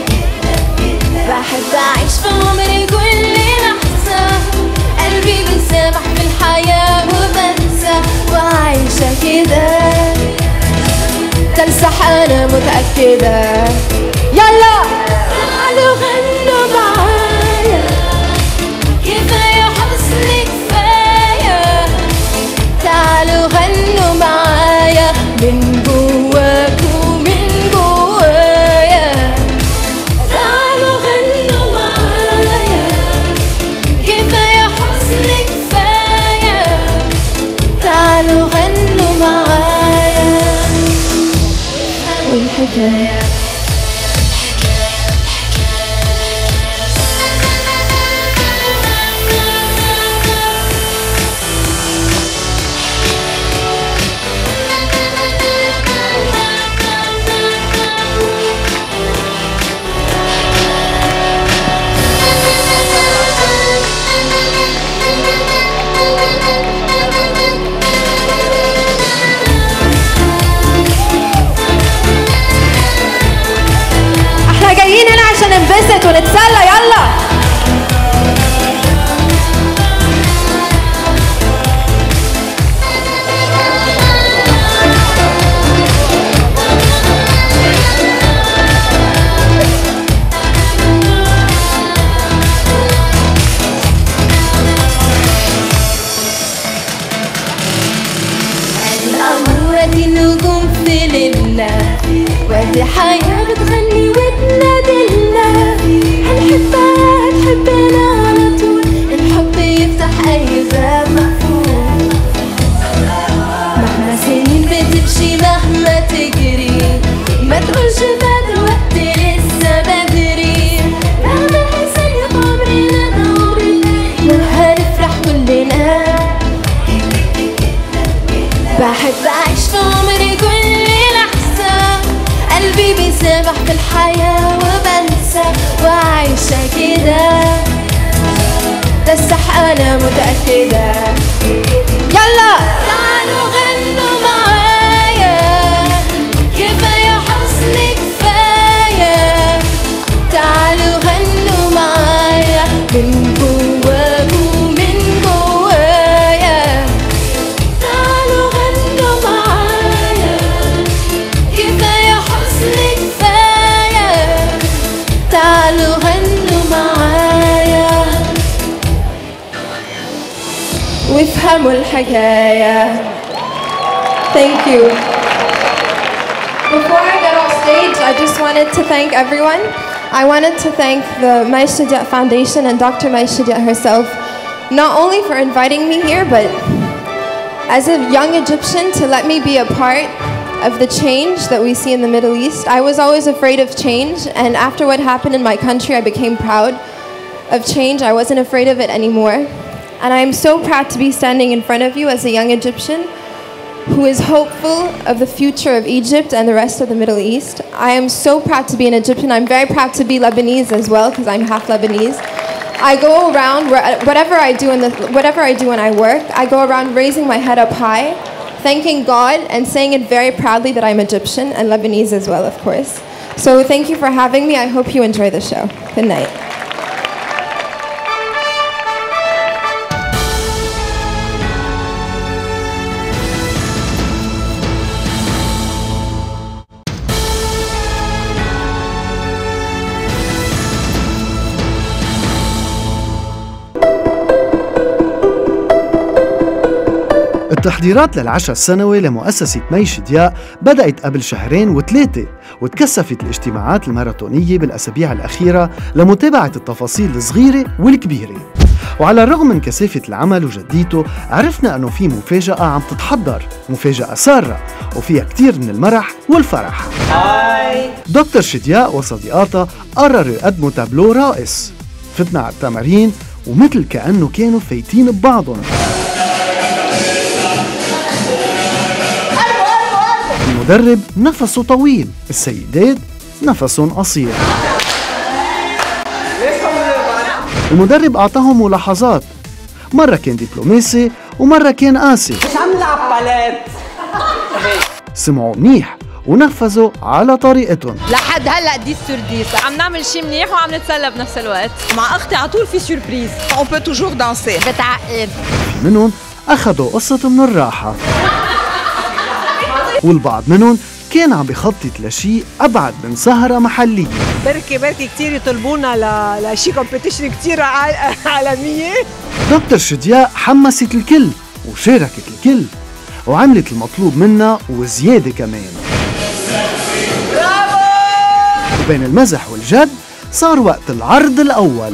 بحب أعيش في عمري كل لحظة قلبي بيسامح في الحياة وبنسى وعايشة كده. تمسح أنا متأكدة. يلا تعالوا غنوا معايا كفاية حزن كفاية. تعالوا غنوا معايا من جواكوا من جوايا. تعالوا غنوا معايا كفاية حزن كفاية. تعالوا غنوا معايا والحكاية. جايين هنا عشان ننبسط ونتسلى. يلا القمر وادي النجوم في ليلنا وادي حياة بتغني وتنادلنا. هنحبها هتحبنا على طول. الحب يفتح أي باب مقفول. مهما سنين بتمشي مهما تجري ما تقولش بعد الوقت لسه بدري. مهما ثانية في عمرنا ده عمرنا وهنفرح كلنا. بحب أعيش في عمري كل لحظة قلبي بيسامح في الحياة وبنسى وعايشة كده. ده الصح أنا متأكدة. يلا تعالوا غنوا معايا كفاية حزن كفاية. تعالوا غنوا معايا من جواكوا من جوايا. تعالوا غنوا معايا كفاية حزن كفاية. تعالوا غنوا معايا وافهموا الحكاية. Thank you. Before I get off stage, I just wanted to thank everyone. I wanted to thank the My Chidiac Foundation and Doctor My Chidiac herself, not only for inviting me here, but as a young Egyptian to let me be a part of the change that we see in the Middle East. I was always afraid of change, and after what happened in my country, I became proud of change. I wasn't afraid of it anymore. And I am so proud to be standing in front of you as a young Egyptian who is hopeful of the future of Egypt and the rest of the Middle East. I am so proud to be an Egyptian. I'm very proud to be Lebanese as well because I'm half Lebanese. I go around, whatever I do in the, whatever I do when I work, I go around raising my head up high, thanking God and saying it very proudly that I'm Egyptian and Lebanese as well, of course. So thank you for having me. I hope you enjoy the show. Good night. التحضيرات للعشاء السنوي لمؤسسة مي شدياق بدأت قبل شهرين وثلاثة، وتكثفت الاجتماعات الماراثونية بالأسابيع الأخيرة لمتابعة التفاصيل الصغيرة والكبيرة. وعلى الرغم من كثافة العمل وجديته عرفنا أنه في مفاجأة عم تتحضر، مفاجأة سارة وفيها كتير من المرح والفرح. هاي. دكتور شدياق وصديقاتها قرروا يقدموا تابلو رائس. فتنا على التمارين ومثل كأنه كانوا فايتين ببعضهم. المدرب نفسه طويل، السيدات نفسهم قصير. المدرب أعطاهم ملاحظات، مرة كان دبلوماسي ومرة كان قاسي. مش عم نلعب باليت. سمعوا منيح ونفذوا على طريقتهم. لحد هلا ديس سور ديس عم نعمل شيء منيح وعم نتسلى بنفس الوقت. مع اختي على طول في سوربريز. اون بو توجور دانسي. بتعقد. منهم أخذوا قصة من الراحة. والبعض منهم كان عم بخطط لشيء أبعد من سهرة محلية. بركي بركي كتير يطلبونا ل... لشي كومبيتيشن كتير عالمية. دكتور شدياق حمست الكل وشاركت الكل وعملت المطلوب منها وزيادة كمان. وبين المزح والجد صار وقت العرض الأول.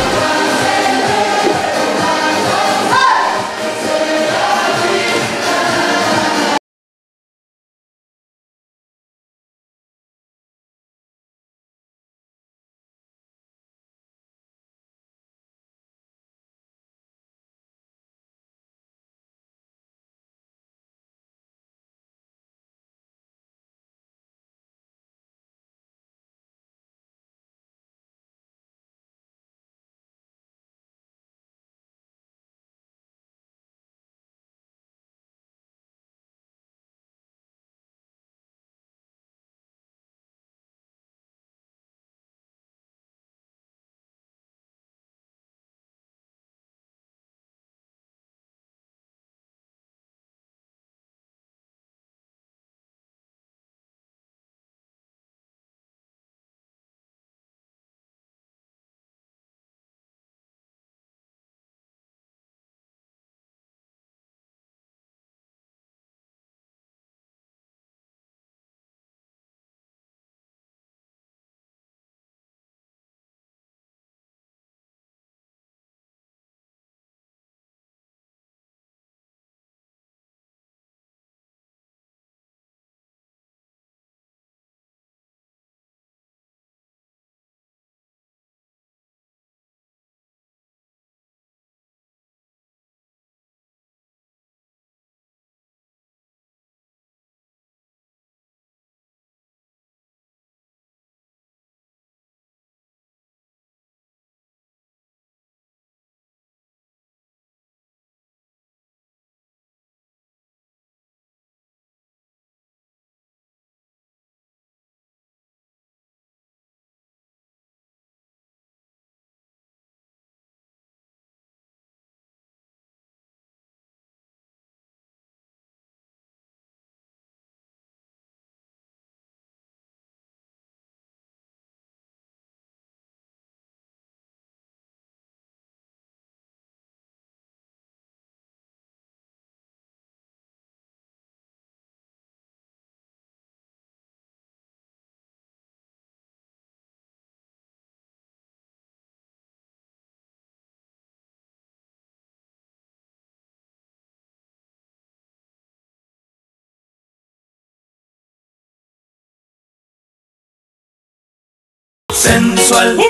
Sensual.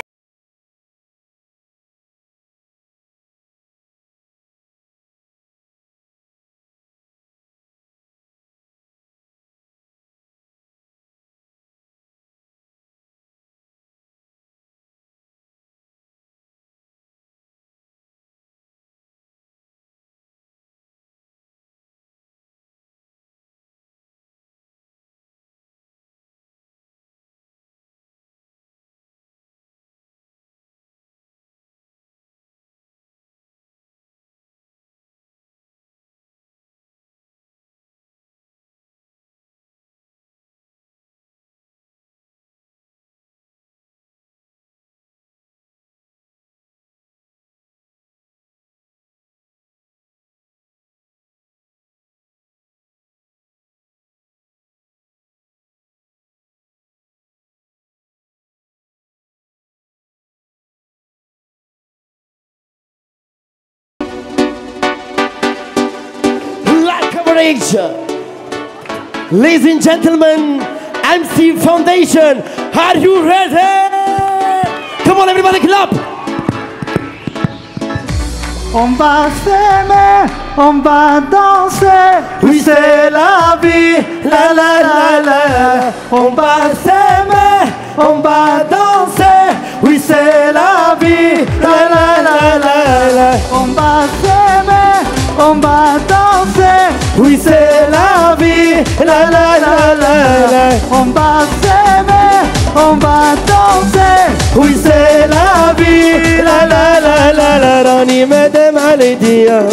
stage. Ladies and gentlemen, M C Foundation, are you ready? Come on, everybody, clap! On va s'aimer, on va danser, oui c'est la vie, la la la la. On va s'aimer, on va danser, oui c'est la vie, la la la la la. On va s'aimer, on va danser, oui c'est la vie, la la la la la. On va s'aimer, on va danser, oui c'est la vie, la la la la la. راني مادام على ايديا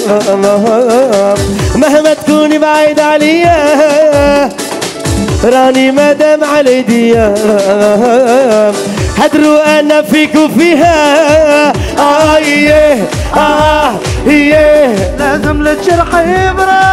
مهما تكوني بعيد عليا راني مادام على ايديا هدروا انا فيك وفيها اه ايه اه ايه لازم للجرح يبرى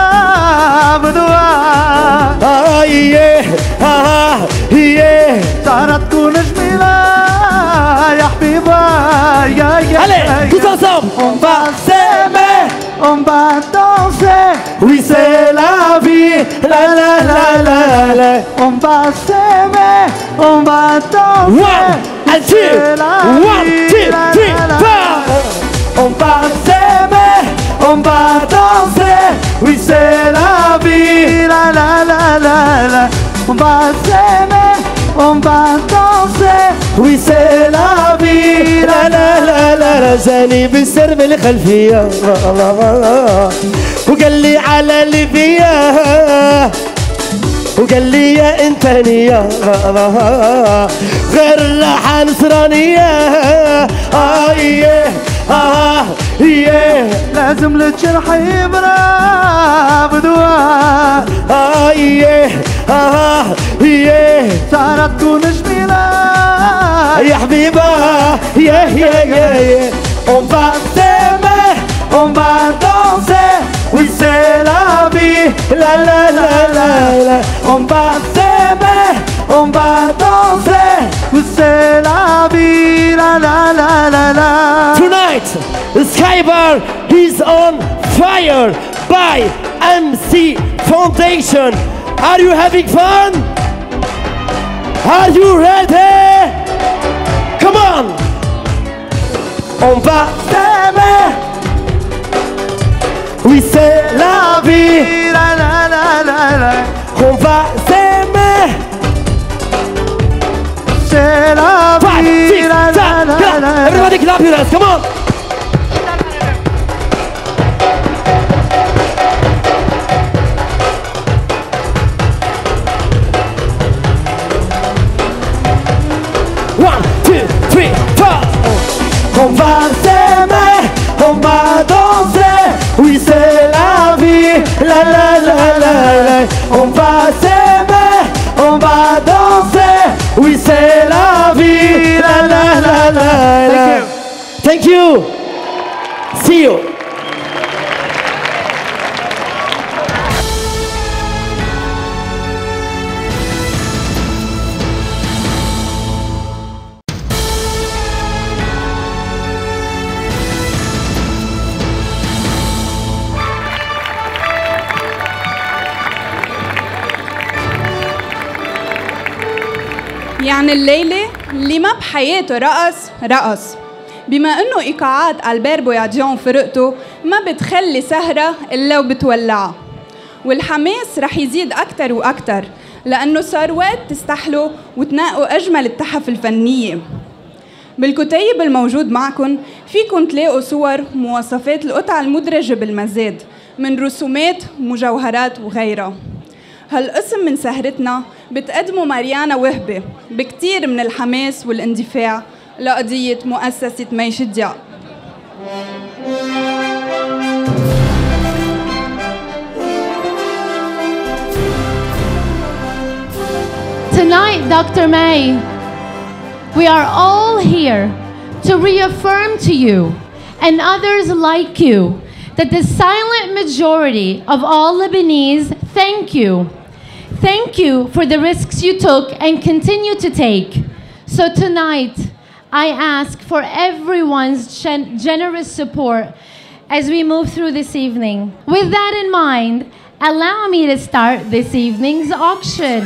بدواء اه ايه اه ايه صارت تكون جميلة يا حبيبة يا يا Allez, tous ensemble. On va s'aimer, on va danser, oui c'est la vie, la la la la la. On va s'aimer, on va danser, one, two, one, two, three, four. On va s'aimer, on va danser, oui c'est la vie, la la la la la. On va s'aimer, on va danser, oui c'est la vie, la la la la la. زاني بالسر بالخلفية وقال لي على ليبيا وقال لي يا انتانية غير الراحة نصرانية اه ايه اه ايه لازم للجرح يبرى بدواء اه ايه اه ايه صارت تكون جميلة يا حبيبة يا يا يا يا. On va s'aimer, on va danser, oui c'est la vie, la la la la la. On va s'aimer, on va danser, oui c'est la vie, la la la la la. Tonight, the Skybar is on fire by M C Foundation. Are you having fun? Are you ready? Come on! On va s'aimer, oui c'est la vie, la la la la la. On va s'aimer, c'est la vie, la la la la. Everybody clap your hands, come on! One, two, three, four. On va s'aimer, on va danser, oui c'est la vie, la la la la la. On va s'aimer, on va danser, oui c'est la vie, la la la la la. Thank you. See you. يعني الليلة اللي ما بحياته رقص رقص، بما انه ايقاعات ألبير بوياديون فرقته ما بتخلي سهرة الا وبتولعها، والحماس رح يزيد اكتر واكتر لانه صار وقت تستحلوا وتنقوا اجمل التحف الفنية. بالكتيب الموجود معكم فيكم تلاقوا صور ومواصفات القطع المدرجة بالمزاد من رسومات ومجوهرات وغيرها. هالقسم من سهرتنا بتقدمه ماريانا وهبة بكتير من الحماس والاندفاع لقضية مؤسسة مي شدياق. Tonight, Doctor May, we are all here to reaffirm to you and others like you that the silent majority of all Lebanese thank you. Thank you for the risks you took and continue to take. So tonight, I ask for everyone's gen generous support as we move through this evening. With that in mind, allow me to start this evening's auction.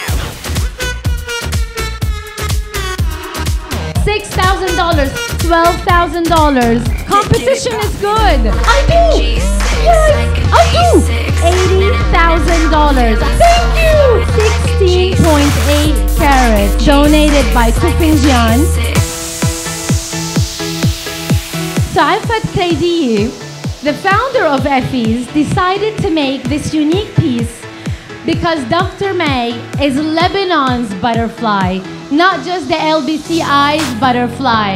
six thousand dollars, twelve thousand dollars. Competition is good. I do. Yes, I do. eighty thousand dollars. Thank you. sixteen point eight carats donated by Tupinjian. Saifat Khaydiye, the founder of Effie's, decided to make this unique piece because Doctor May is Lebanon's butterfly, not just the L B C I's butterfly.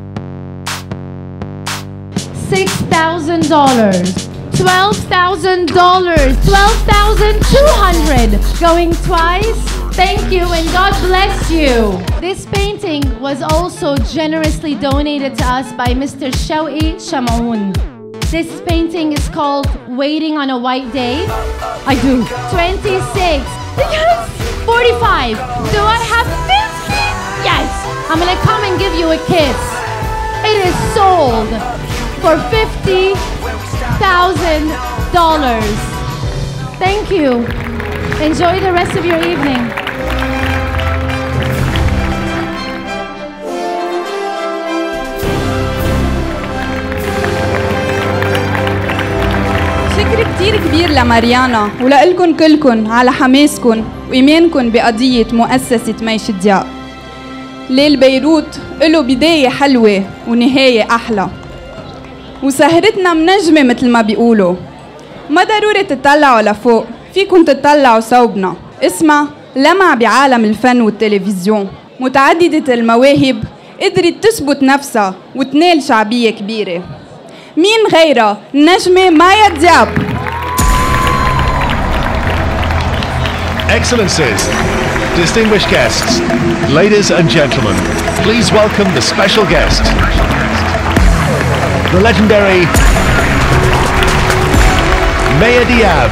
six thousand dollars, twelve thousand dollars, twelve thousand two hundred dollars. Going twice? Thank you and God bless you. This painting was also generously donated to us by Mister Shawqi Shamaoun. This painting is called Waiting on a White Day. I do. twenty-six. Yes. forty-five. Do I have fifty? Yes. I'm gonna come and give you a kiss. It is sold for fifty thousand dollars. Thank you. Enjoy the rest of your evening. شكر كتير كبير لماريانا ولإلكن كلكن على حماسكن وإيمانكن بقضية مؤسسة مي شدياق. ليل بيروت له بداية حلوة ونهاية أحلى، وسهرتنا منجمة مثل ما بيقولوا. ما ضروري تطلعوا لفوق، فيكن تطلعوا صوبنا. اسمها لمع بعالم الفن والتلفزيون. متعددة المواهب قدرت تثبت نفسها وتنال شعبية كبيرة. مين غيرها؟ النجمة مايا دياب. Excellencies, distinguished guests, ladies and gentlemen, please welcome the special guest, the legendary Maya Diab.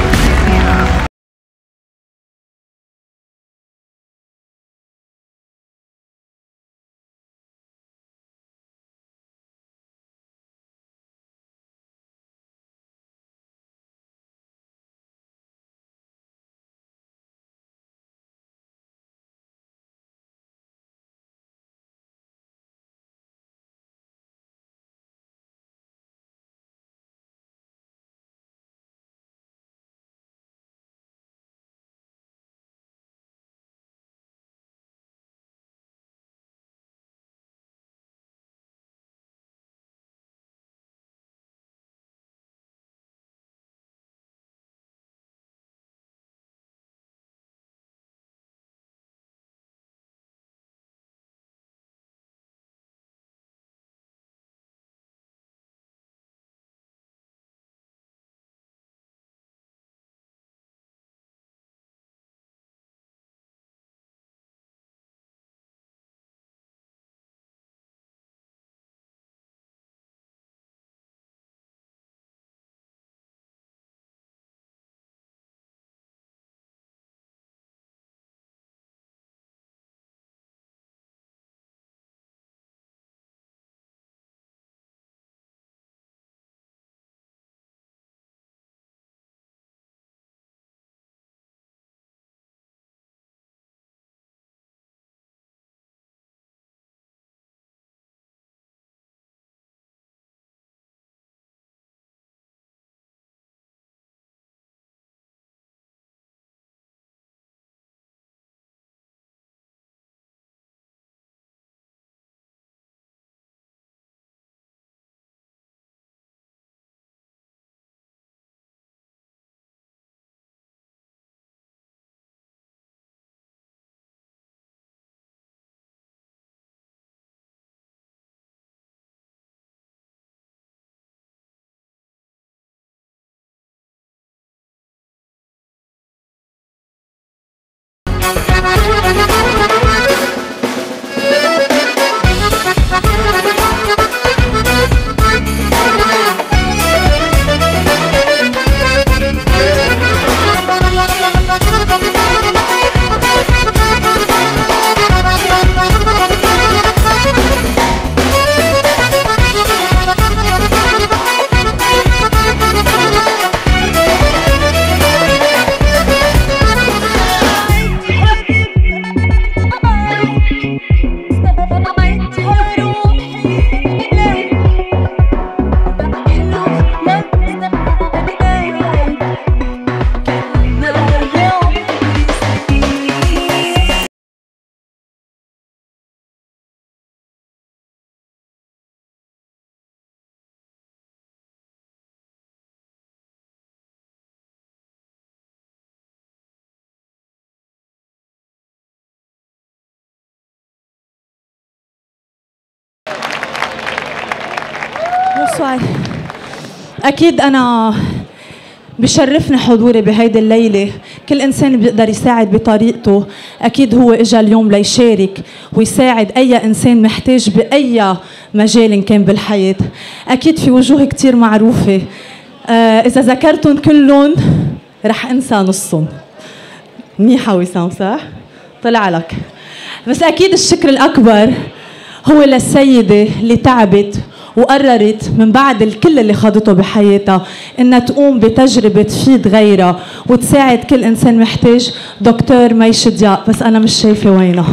بونسوار. أكيد أنا بشرفني حضوري بهيدي الليلة. كل إنسان بيقدر يساعد بطريقته. أكيد هو إجا اليوم ليشارك ويساعد أي إنسان محتاج بأي مجال إن كان بالحياة. أكيد في وجوه كتير معروفة، آه إذا ذكرتهم كلهم رح أنسى نصهم. منيحة وسام صح؟ طلع لك. بس أكيد الشكر الأكبر هو للسيدة اللي تعبت وقررت من بعد الكل اللي خاضته بحياتها انها تقوم بتجربه تفيد غيرها وتساعد كل انسان محتاج، دكتور مي شدياق. بس انا مش شايفه وينها.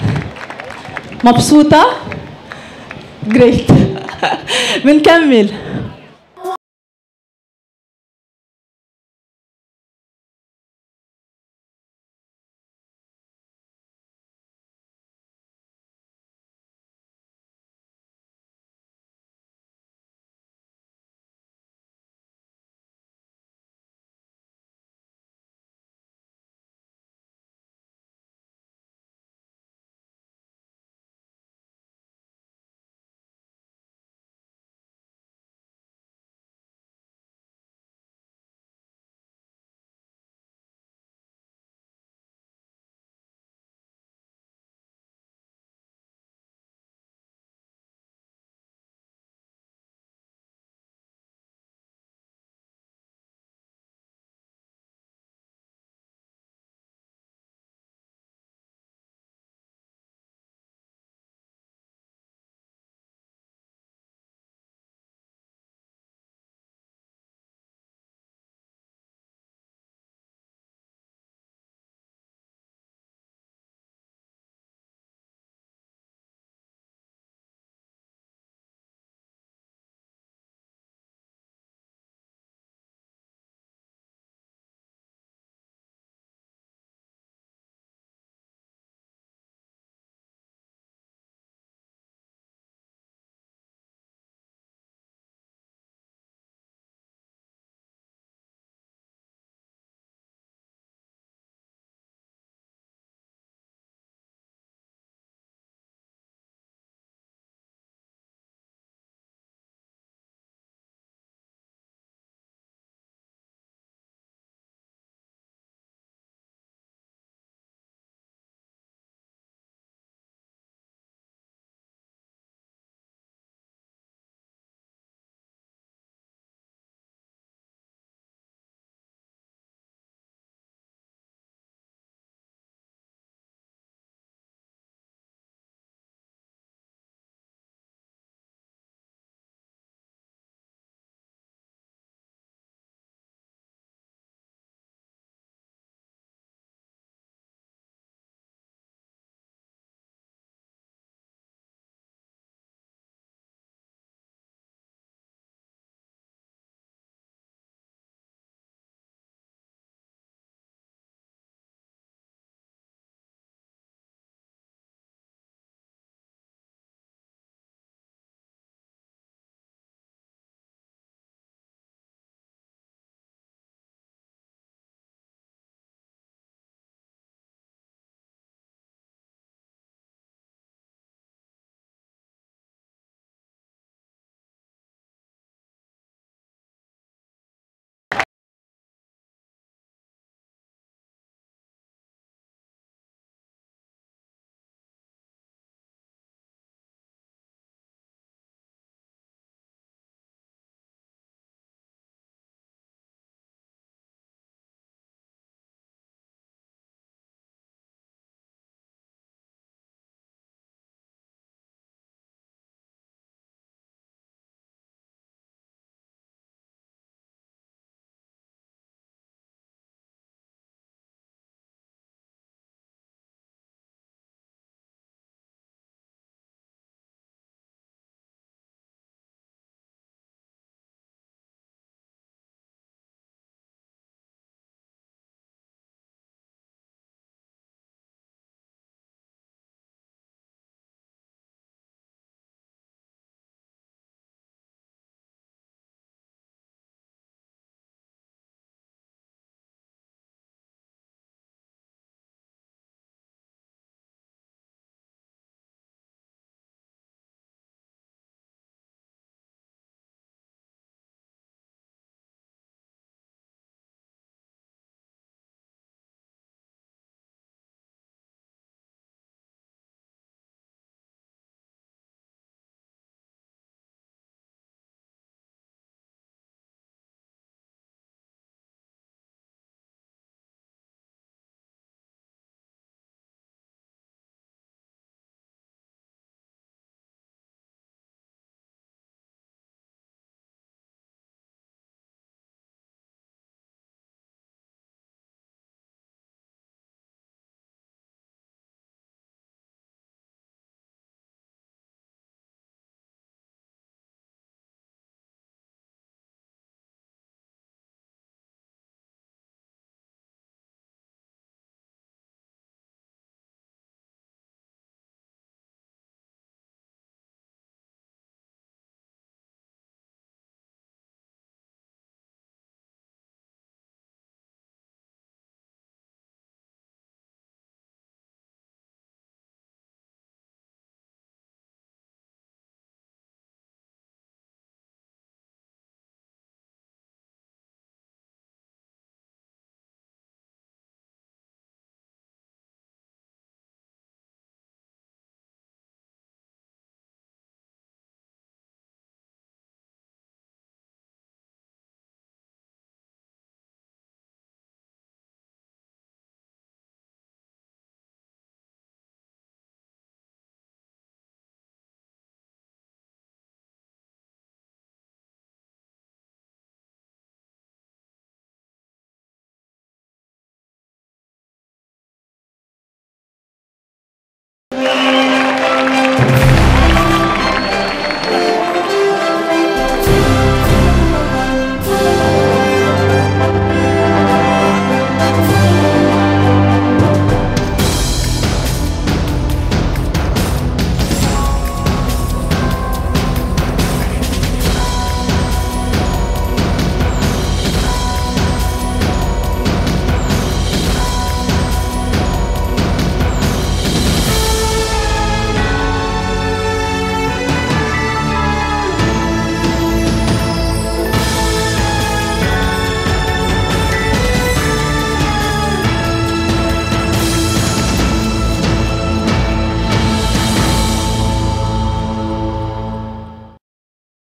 مبسوطه؟ جريت. بنكمل.